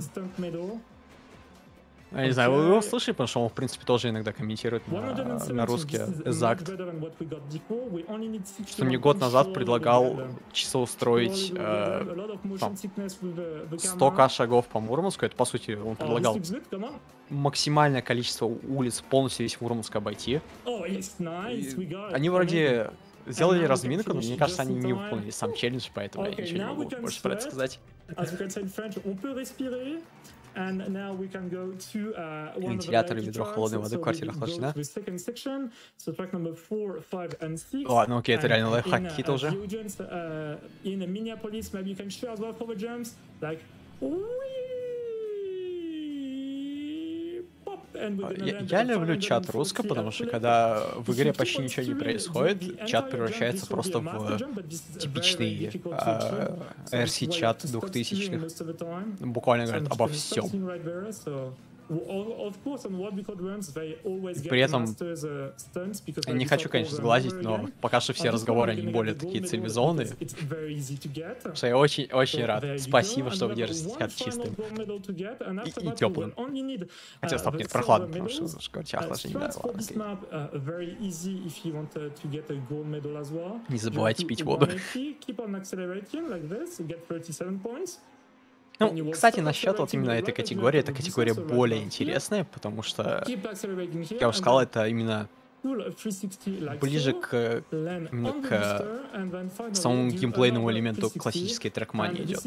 Speaker 4: я не знаю, вы его слышали, потому что он, в принципе, тоже иногда комментирует на, на русский Exact. Что мне год назад предлагал чисто устроить э, там, сто ка шагов по Мурманску. Это, по сути, он предлагал максимальное количество улиц полностью весь Мурманск обойти. И они вроде сделали разминку, но мне кажется, они не выполнили сам челлендж, поэтому я ничего не могу больше про это сказать. Вентилятор и ведро холодной воды в квартире охлаждена. Ладно, окей, это реально лайфхак какие-то уже. Я, я люблю чат русско, потому что когда в игре почти ничего не происходит, чат превращается просто в типичный э, эр си-чат двухтысячных. Буквально говорят обо всем. При этом, я не хочу, конечно, сглазить, но пока что все разговоры, они более такие цивилизованные. Что я очень, очень рад. Спасибо, что вы держите чат чистым и, и теплым. Хотя, стоп, нет, прохладно, потому что говорите, охлаждение, да, ладно. Не забывайте пить воду. Ну, кстати, насчет вот именно этой категории, эта категория более интересная, потому что, как я уже сказал, это именно ближе к, именно к самому геймплейному элементу классической трекмании идет. То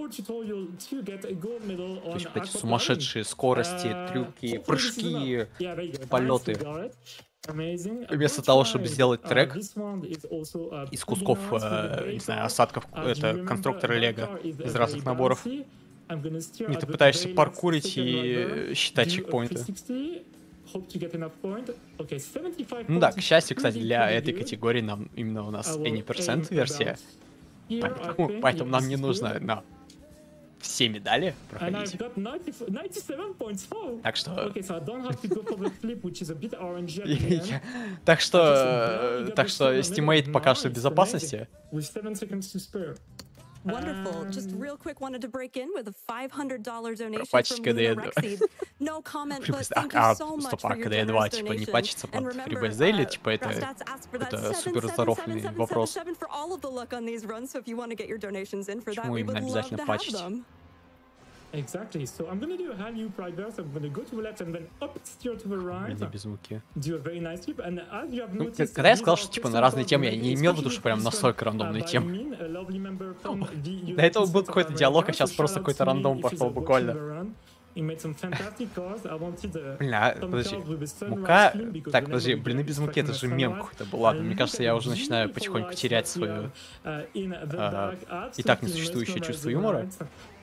Speaker 4: есть вот эти сумасшедшие скорости, трюки, прыжки, полеты. Вместо того, чтобы сделать трек из кусков, э, не знаю, осадков, это конструктора Лего из разных наборов, и ты пытаешься паркурить и считать чекпоинты. Ну да, к счастью, кстати, для этой категории нам именно у нас any percent версия, поэтому, поэтому нам не нужно на все медали проходить. Так что... Так что... Так что Steamate пока что в безопасности.
Speaker 3: Wonderful. Just real quick, wanted to break in with a five hundred dollar donation
Speaker 4: from
Speaker 3: Luna Rexy. No comment, but thank you so much for your generous donation. And remember, Grafstats asked for that seven seven seven seven for all of the luck on these runs. So if you want to get your donations in for that, we would love to have them.
Speaker 1: Exactly. So I'm gonna do a Hallyu Pride burst. I'm gonna go to the left and then up steer to the right. Do a very nice trip. And as you have noticed,
Speaker 4: когда я сказал, что типа на разные темы, я не имел в виду, что прям настолько рандомные темы. До этого был какой-то диалог, а сейчас просто какой-то рандом пошел буквально. Блин, а, подожди, мука... Так, подожди, блины без муки, это же мем какой-то был. Ладно, мне кажется, я уже начинаю потихоньку терять свое а, и так несуществующее чувство юмора.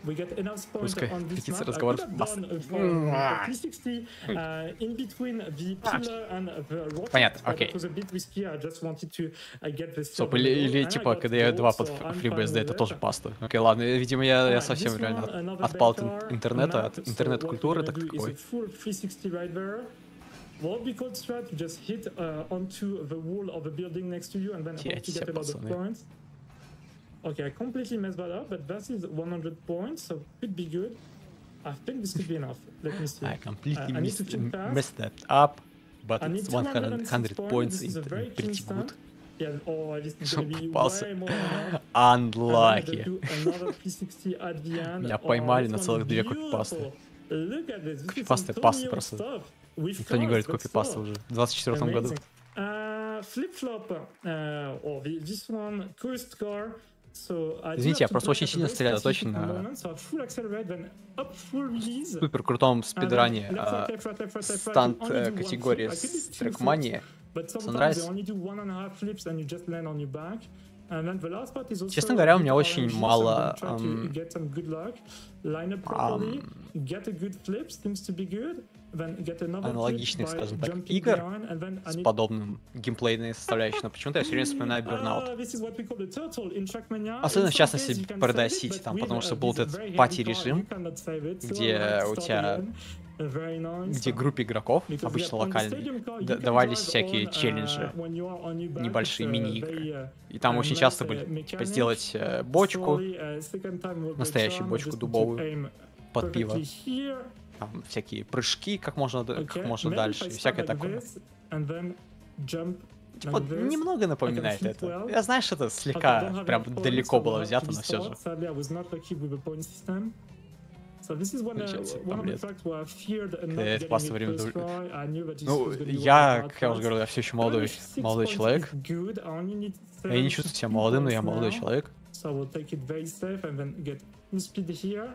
Speaker 1: We get enough points
Speaker 4: Пускай
Speaker 1: on this
Speaker 4: прекратится
Speaker 1: map.
Speaker 4: разговор
Speaker 1: I
Speaker 4: с
Speaker 1: could have
Speaker 4: массой.
Speaker 1: done for three sixty uh, in between the pillar and the rocket.
Speaker 4: Понятно,
Speaker 1: but
Speaker 4: окей.
Speaker 1: it was a bit risky. I just wanted to uh, get the
Speaker 4: Стоп,
Speaker 1: silver
Speaker 4: или,
Speaker 1: medal,
Speaker 4: или
Speaker 1: and I
Speaker 4: типа,
Speaker 1: got
Speaker 4: когда я
Speaker 1: gold,
Speaker 4: два
Speaker 1: so
Speaker 4: под
Speaker 1: I'm fine
Speaker 4: это
Speaker 1: with
Speaker 4: тоже
Speaker 1: it.
Speaker 4: паста. Окей, ладно, видимо, я, я
Speaker 1: Alright,
Speaker 4: совсем
Speaker 1: this
Speaker 4: реально
Speaker 1: one,
Speaker 4: от-
Speaker 1: another
Speaker 4: отпал от
Speaker 1: better
Speaker 4: ин- интернета,
Speaker 1: map.
Speaker 4: от
Speaker 1: So what we're
Speaker 4: интернет-культуры,
Speaker 1: gonna
Speaker 4: так
Speaker 1: do is a
Speaker 4: такой.
Speaker 1: full three sixty right there. What we call strat, you just hit uh, onto the wall of the building next to you and then hope to
Speaker 4: Теряйте
Speaker 1: get
Speaker 4: себя,
Speaker 1: a lot of
Speaker 4: пацаны.
Speaker 1: points. Okay, I completely messed that up, but that is one hundred points, so could be good. I think this could be enough. Let me see.
Speaker 4: I completely
Speaker 1: Uh, I need to
Speaker 4: missed,
Speaker 1: keep fast.
Speaker 4: messed that up, but
Speaker 1: I need
Speaker 4: it's
Speaker 1: two
Speaker 4: one
Speaker 1: hundred
Speaker 4: hundred
Speaker 1: six
Speaker 4: points
Speaker 1: points. This
Speaker 4: in
Speaker 1: is a very clean
Speaker 4: pretty good.
Speaker 1: stand. Yeah, oh, this is gonna be
Speaker 4: Попался.
Speaker 1: way more than enough. And then I'm
Speaker 4: Unlucky.
Speaker 1: gonna do another three sixty at the end.
Speaker 4: Меня
Speaker 1: Oh,
Speaker 4: поймали
Speaker 1: this
Speaker 4: на
Speaker 1: one
Speaker 4: целых
Speaker 1: is
Speaker 4: две копипасты.
Speaker 1: beautiful. Look at this. This is
Speaker 4: Копипасты, пасты
Speaker 1: Antonio
Speaker 4: просто.
Speaker 1: stuff. With
Speaker 4: Никто не
Speaker 1: cars,
Speaker 4: говорит
Speaker 1: that's
Speaker 4: копипаста
Speaker 1: so
Speaker 4: уже. В двадцать четвёртом году.
Speaker 1: amazing. Uh, flip-flop. Uh, oh, the, this one, coast car. So I do
Speaker 4: Извините,
Speaker 1: have
Speaker 4: я
Speaker 1: to
Speaker 4: просто
Speaker 1: play
Speaker 4: очень
Speaker 1: at a
Speaker 4: сильно
Speaker 1: very
Speaker 4: сосредоточен
Speaker 1: specific
Speaker 4: на
Speaker 1: moment, so full accelerate, then up full release.
Speaker 4: супер крутом
Speaker 1: And then
Speaker 4: спидране
Speaker 1: left,
Speaker 4: а,
Speaker 1: right, left, right, left, right, left, right, you
Speaker 4: стант
Speaker 1: only
Speaker 4: э,
Speaker 1: do one
Speaker 4: категории
Speaker 1: flip. I could do
Speaker 4: с
Speaker 1: two
Speaker 4: трекмании.
Speaker 1: flips, but sometimes
Speaker 4: нравится.
Speaker 1: they only do one and a half flips and you just land on your back. And then the last part is also
Speaker 4: Честно говоря, у
Speaker 1: a bit
Speaker 4: меня очень
Speaker 1: R N G, so
Speaker 4: мало,
Speaker 1: I'm gonna try to
Speaker 4: ам,
Speaker 1: get some good luck, line up properly, get a good flip, seems to be good, then get another
Speaker 4: аналогичных,
Speaker 1: flip by
Speaker 4: скажем так,
Speaker 1: jumping
Speaker 4: игр
Speaker 1: behind, and then I
Speaker 4: с
Speaker 1: need-
Speaker 4: подобным геймплейной составляющей, но почему-то я все время вспоминаю
Speaker 1: Ah,
Speaker 4: Burnout.
Speaker 1: this is what we call the turtle in Trackmania.
Speaker 4: Особенно,
Speaker 1: In
Speaker 4: в
Speaker 1: some
Speaker 4: частности,
Speaker 1: cases you can
Speaker 4: Paradise
Speaker 1: save it,
Speaker 4: City,
Speaker 1: but
Speaker 4: там,
Speaker 1: with,
Speaker 4: потому что
Speaker 1: uh,
Speaker 4: был
Speaker 1: this
Speaker 4: этот
Speaker 1: very heavy
Speaker 4: пати-режим,
Speaker 1: car, you cannot save it, so
Speaker 4: где
Speaker 1: I had to
Speaker 4: у
Speaker 1: start
Speaker 4: тебя-
Speaker 1: again. Very nice.
Speaker 4: где группе игроков,
Speaker 1: Because,
Speaker 4: обычно
Speaker 1: yeah, on the
Speaker 4: локальные,
Speaker 1: stadium car, you
Speaker 4: д-
Speaker 1: can
Speaker 4: давались
Speaker 1: drive
Speaker 4: всякие
Speaker 1: on, uh,
Speaker 4: челленджи,
Speaker 1: when you are on your back.
Speaker 4: небольшие
Speaker 1: It's, uh,
Speaker 4: мини-игры.
Speaker 1: very, uh,
Speaker 4: И там
Speaker 1: uh,
Speaker 4: очень
Speaker 1: nice,
Speaker 4: часто
Speaker 1: uh,
Speaker 4: были, типа,
Speaker 1: mechanic.
Speaker 4: сделать э, бочку,
Speaker 1: Slowly, uh, second time will go
Speaker 4: настоящую
Speaker 1: down,
Speaker 4: бочку
Speaker 1: just need to
Speaker 4: дубовую
Speaker 1: aim
Speaker 4: под пиво,
Speaker 1: perfectly here.
Speaker 4: там всякие прыжки как можно, д- как
Speaker 1: Okay,
Speaker 4: можно
Speaker 1: maybe
Speaker 4: дальше,
Speaker 1: if I
Speaker 4: и
Speaker 1: start
Speaker 4: всякое
Speaker 1: like
Speaker 4: такое.
Speaker 1: this, and then jump
Speaker 4: Типа,
Speaker 1: like this.
Speaker 4: немного напоминает
Speaker 1: flip
Speaker 4: это.
Speaker 1: well.
Speaker 4: Я знаю, что это
Speaker 1: Okay,
Speaker 4: слегка,
Speaker 1: don't have
Speaker 4: прям
Speaker 1: enough points,
Speaker 4: далеко
Speaker 1: so
Speaker 4: было
Speaker 1: we'll have
Speaker 4: взято,
Speaker 1: to
Speaker 4: но все же.
Speaker 1: restart. Sadly, I was not lucky with the point system. So this is one, uh,
Speaker 4: Получается,
Speaker 1: one of the
Speaker 4: омлет.
Speaker 1: tracks where I feared not
Speaker 4: это
Speaker 1: getting
Speaker 4: просто
Speaker 1: it
Speaker 4: время
Speaker 1: first
Speaker 4: дол-
Speaker 1: try. I knew that this
Speaker 4: Ну,
Speaker 1: was gonna be one
Speaker 4: я,
Speaker 1: of the
Speaker 4: как я уже
Speaker 1: hard
Speaker 4: говорил, я все еще молодой,
Speaker 1: parts.
Speaker 4: молодой
Speaker 1: Six
Speaker 4: человек.
Speaker 1: points is good. I only need
Speaker 4: Я не чувствую себя молодым, но я молодой
Speaker 1: now.
Speaker 4: человек.
Speaker 1: So I will take it very safe and then get full speed here.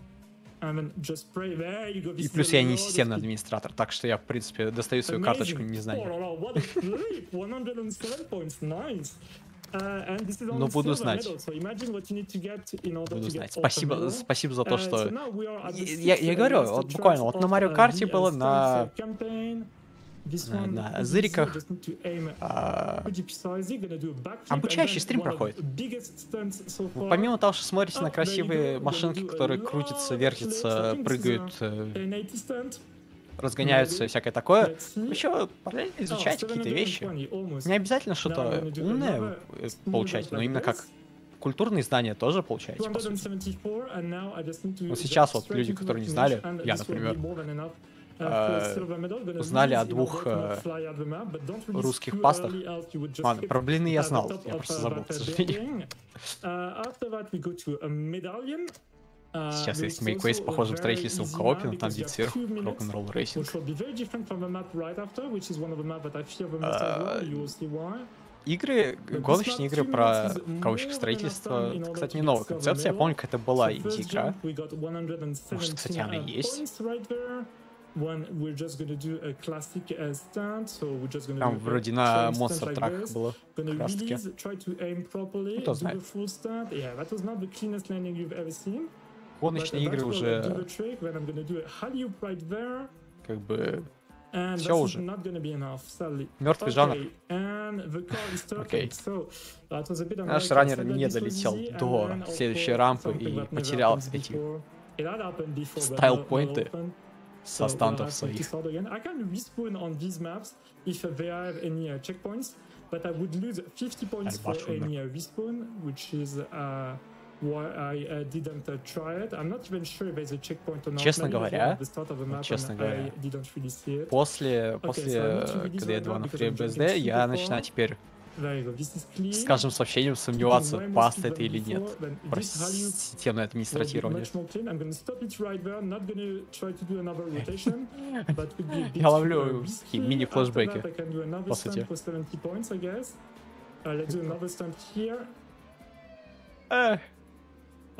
Speaker 1: And then just pray. There you go.
Speaker 4: И
Speaker 1: This
Speaker 4: плюс
Speaker 1: is
Speaker 4: я
Speaker 1: a
Speaker 4: не
Speaker 1: lot of
Speaker 4: системный
Speaker 1: speed.
Speaker 4: администратор, так что я, в принципе, достаю свою карточку
Speaker 1: Amazing.
Speaker 4: незнания.
Speaker 1: Oh, what a flip! one hundred seven points, nice. Uh, and this is
Speaker 4: Но
Speaker 1: only
Speaker 4: буду
Speaker 1: silver
Speaker 4: знать.
Speaker 1: medal, so imagine what you need to get in order
Speaker 4: Буду
Speaker 1: to
Speaker 4: знать.
Speaker 1: get auto
Speaker 4: Спасибо,
Speaker 1: medal.
Speaker 4: спасибо за то,
Speaker 1: Uh,
Speaker 4: что...
Speaker 1: so now we are at the
Speaker 4: Я,
Speaker 1: sixth
Speaker 4: я говорю,
Speaker 1: last
Speaker 4: вот
Speaker 1: tracks
Speaker 4: буквально, вот на
Speaker 1: of,
Speaker 4: Марио
Speaker 1: uh,
Speaker 4: Карте
Speaker 1: the, uh,
Speaker 4: было
Speaker 1: Stunts,
Speaker 4: на,
Speaker 1: uh, campaign. This
Speaker 4: на,
Speaker 1: one
Speaker 4: на
Speaker 1: is
Speaker 4: зыриках.
Speaker 1: easy, just need to aim
Speaker 4: а,
Speaker 1: pretty precisely, gonna do a backflip,
Speaker 4: Обучающий
Speaker 1: and then
Speaker 4: стрим
Speaker 1: one of
Speaker 4: проходит.
Speaker 1: the biggest stunts so far.
Speaker 4: Помимо того, что смотрите на
Speaker 1: Oh, there you
Speaker 4: красивые
Speaker 1: go.
Speaker 4: машинки,
Speaker 1: Gonna do a
Speaker 4: которые
Speaker 1: lot
Speaker 4: крутятся,
Speaker 1: of
Speaker 4: вертятся,
Speaker 1: flips. I think this is
Speaker 4: прыгают, э,
Speaker 1: An eighty stunt.
Speaker 4: разгоняются и всякое такое,
Speaker 1: Let's see.
Speaker 4: еще параллельно
Speaker 1: Oh,
Speaker 4: изучайте какие-то вещи.
Speaker 1: seven hundred twenty, almost.
Speaker 4: Не обязательно
Speaker 1: Now
Speaker 4: что-то
Speaker 1: I'm gonna do
Speaker 4: умное
Speaker 1: another
Speaker 4: э,
Speaker 1: smooth
Speaker 4: получать, но
Speaker 1: like
Speaker 4: именно как
Speaker 1: this.
Speaker 4: культурные знания тоже получаете, по сути.
Speaker 1: two seventy-four, and now I just need to
Speaker 4: Вот сейчас
Speaker 1: jump
Speaker 4: вот
Speaker 1: straight
Speaker 4: люди,
Speaker 1: into
Speaker 4: которые
Speaker 1: the
Speaker 4: не
Speaker 1: finish,
Speaker 4: знали,
Speaker 1: and
Speaker 4: я,
Speaker 1: this will be
Speaker 4: например,
Speaker 1: more than enough, uh,
Speaker 4: э,
Speaker 1: for a silver medal. Gonna
Speaker 4: узнали
Speaker 1: release
Speaker 4: о
Speaker 1: in
Speaker 4: двух,
Speaker 1: order to not
Speaker 4: э,
Speaker 1: fly out the map, but don't release
Speaker 4: русских
Speaker 1: too
Speaker 4: пастах.
Speaker 1: early, else you would just
Speaker 4: Ладно,
Speaker 1: hit
Speaker 4: про блины я
Speaker 1: at the
Speaker 4: знал,
Speaker 1: top
Speaker 4: я
Speaker 1: of,
Speaker 4: просто
Speaker 1: uh,
Speaker 4: забыл,
Speaker 1: that,
Speaker 4: к
Speaker 1: uh,
Speaker 4: сожалению.
Speaker 1: building. Uh, after that, we go to a medallion. Uh,
Speaker 4: Сейчас
Speaker 1: but
Speaker 4: есть
Speaker 1: it's
Speaker 4: мейквейс
Speaker 1: also
Speaker 4: с
Speaker 1: a
Speaker 4: похожим
Speaker 1: very
Speaker 4: строительством в
Speaker 1: easy
Speaker 4: коопе,
Speaker 1: map
Speaker 4: но там
Speaker 1: because
Speaker 4: где
Speaker 1: you have
Speaker 4: сверху
Speaker 1: two minutes,
Speaker 4: рок-н-ролл рейсинг.
Speaker 1: which will be very different from the map right after, which is one of the map that I fear the most as well. You will see why.
Speaker 4: Игры, гоночные игры про кавычек строительство, это, кстати, не новая концепция. Я помню, как это была инди-игра. Может, кстати, она и есть. Там вроде на Monster Truck было как раз таки. Ну, кто знает. Гоночные игры уже как бы все уже. Мертвый жанр. Окей. Наш раннер не долетел до следующей рампы и потерял эти стайл-поинты со стантов своих.
Speaker 1: But I would lose fifty points for any uh, respawn, which is uh, why I uh, didn't uh, try it. I'm not even sure if there's a checkpoint or not.
Speaker 4: Честно
Speaker 1: Maybe
Speaker 4: говоря,
Speaker 1: at the start of the map
Speaker 4: честно
Speaker 1: and
Speaker 4: говоря,
Speaker 1: I didn't really see it.
Speaker 4: после,
Speaker 1: Okay,
Speaker 4: после,
Speaker 1: so I need to release
Speaker 4: когда я
Speaker 1: right
Speaker 4: два
Speaker 1: now
Speaker 4: на
Speaker 1: because I'm
Speaker 4: FreeBSD,
Speaker 1: jumping
Speaker 4: я
Speaker 1: super
Speaker 4: начинаю
Speaker 1: far.
Speaker 4: теперь
Speaker 1: There you go. This is clean.
Speaker 4: с каждым сообщением сомневаться,
Speaker 1: Keeping way more
Speaker 4: паста
Speaker 1: speed
Speaker 4: это
Speaker 1: than
Speaker 4: или нет.
Speaker 1: before, then
Speaker 4: Про
Speaker 1: this value
Speaker 4: системное
Speaker 1: will be
Speaker 4: администратирование.
Speaker 1: much more clean. I'm gonna stop it right there. Not gonna try to do another rotation, but would be a bit
Speaker 4: Я ловлю
Speaker 1: uh, risky.
Speaker 4: такие мини-флешбеки,
Speaker 1: After that, I can do another
Speaker 4: по сути.
Speaker 1: stunt for seventy points, I guess. Uh, let's do another stunt here.
Speaker 4: Эх,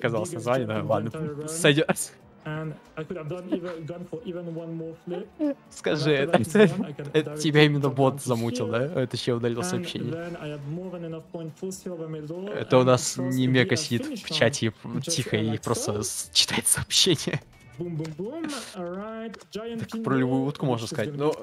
Speaker 4: оказалось название, да, ладно, сойдет. Скажи, это, это, это тебя именно бот замутил, да? Это еще удалил сообщение. Это у нас не Мека сидит в чате тихо и просто читает сообщение. Так про любую утку можно сказать, но...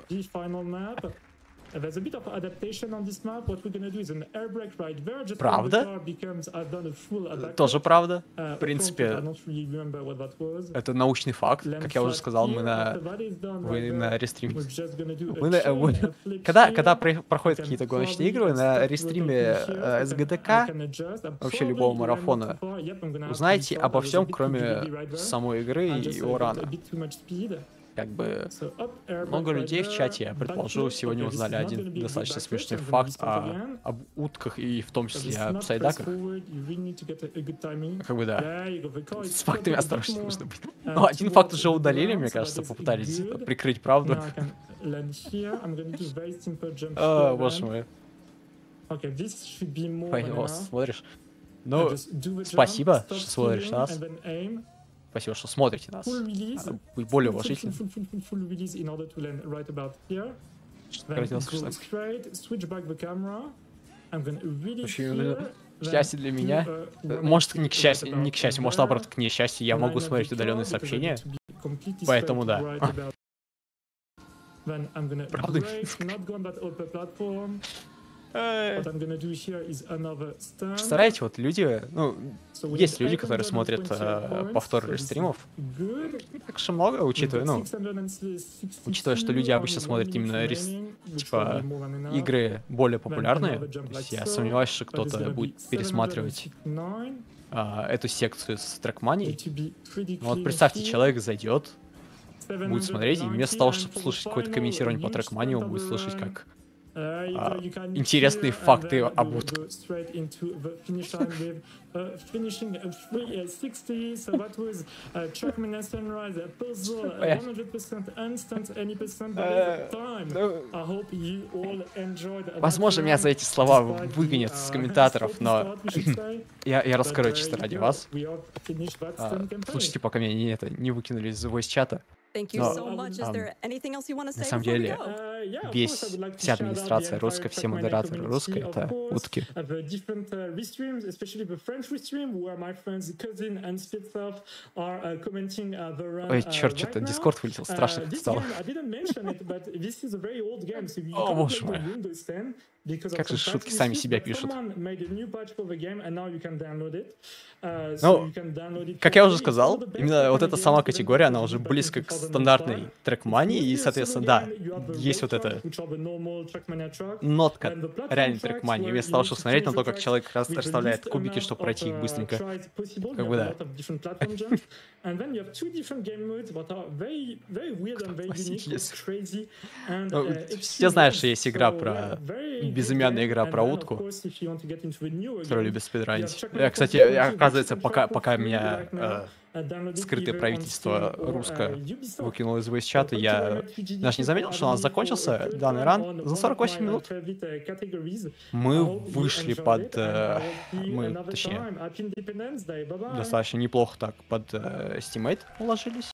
Speaker 4: Правда? Тоже правда. В принципе, это научный факт. Как я уже сказал, мы на... Вы на рестриме... Вы на... Вы... Когда, когда проходят какие-то гоночные игры, на рестриме эс джи ди кей, вообще любого марафона, узнаете обо всем, кроме самой игры и его рана. Как бы много людей в чате, я предположу, сегодня узнали один достаточно смешной факт о, об утках и в том числе о псайдаках. Как бы да. С фактами осторожнее нужно быть. Но один факт уже удалили, мне кажется, попытались прикрыть правду. О, боже мой. Понял, смотришь. Ну, спасибо, что смотришь нас. Спасибо, что смотрите нас. Надо быть более уважительным. Счастье для меня. Может, не к счастью, не к счастью, может, наоборот, к несчастью. Я могу смотреть удаленные сообщения. Поэтому да. Правда? Представляете, вот люди, ну, есть люди, которые смотрят э, повторы стримов. Так что много, учитывая, ну, учитывая, что люди обычно смотрят именно рес, типа игры более популярные. То есть я сомневаюсь, что кто-то будет пересматривать э, эту секцию с трекманией. Ну, вот представьте, человек зайдет, будет смотреть, и вместо того, чтобы слушать какое-то комментирование по трекмании, он будет слушать, как А, интересные факты об утках. Возможно, меня за эти слова выгонят с комментаторов, но я, я расскажу чисто ради вас. А, слушайте, пока меня не, это, не выкинули из voice-чата. Но, um, на самом деле, весь, вся администрация русская, все модераторы русские — это утки. Ой, черт, что-то Дискорд вылетел, страшно как стало. О, боже мой. Как же шутки сами себя пишут. Ну, как я уже сказал, именно вот эта сама категория, она уже близко к стандартной трекмании, и, соответственно, да, есть вот эта нотка реальной трекмании. Вместо того, чтобы смотреть на то, как человек расставляет кубики, чтобы пройти их быстренько. Как бы да. Ну, все знают, что есть игра про... безымянная игра про утку, которую любят спидранить. Я, кстати, оказывается, пока, пока меня э, скрытое правительство русское выкинуло из voice-чата, я даже не заметил, что у нас закончился данный ран за сорок восемь минут. Мы вышли под... Э, мы, точнее, достаточно неплохо так под э, Steamate уложились.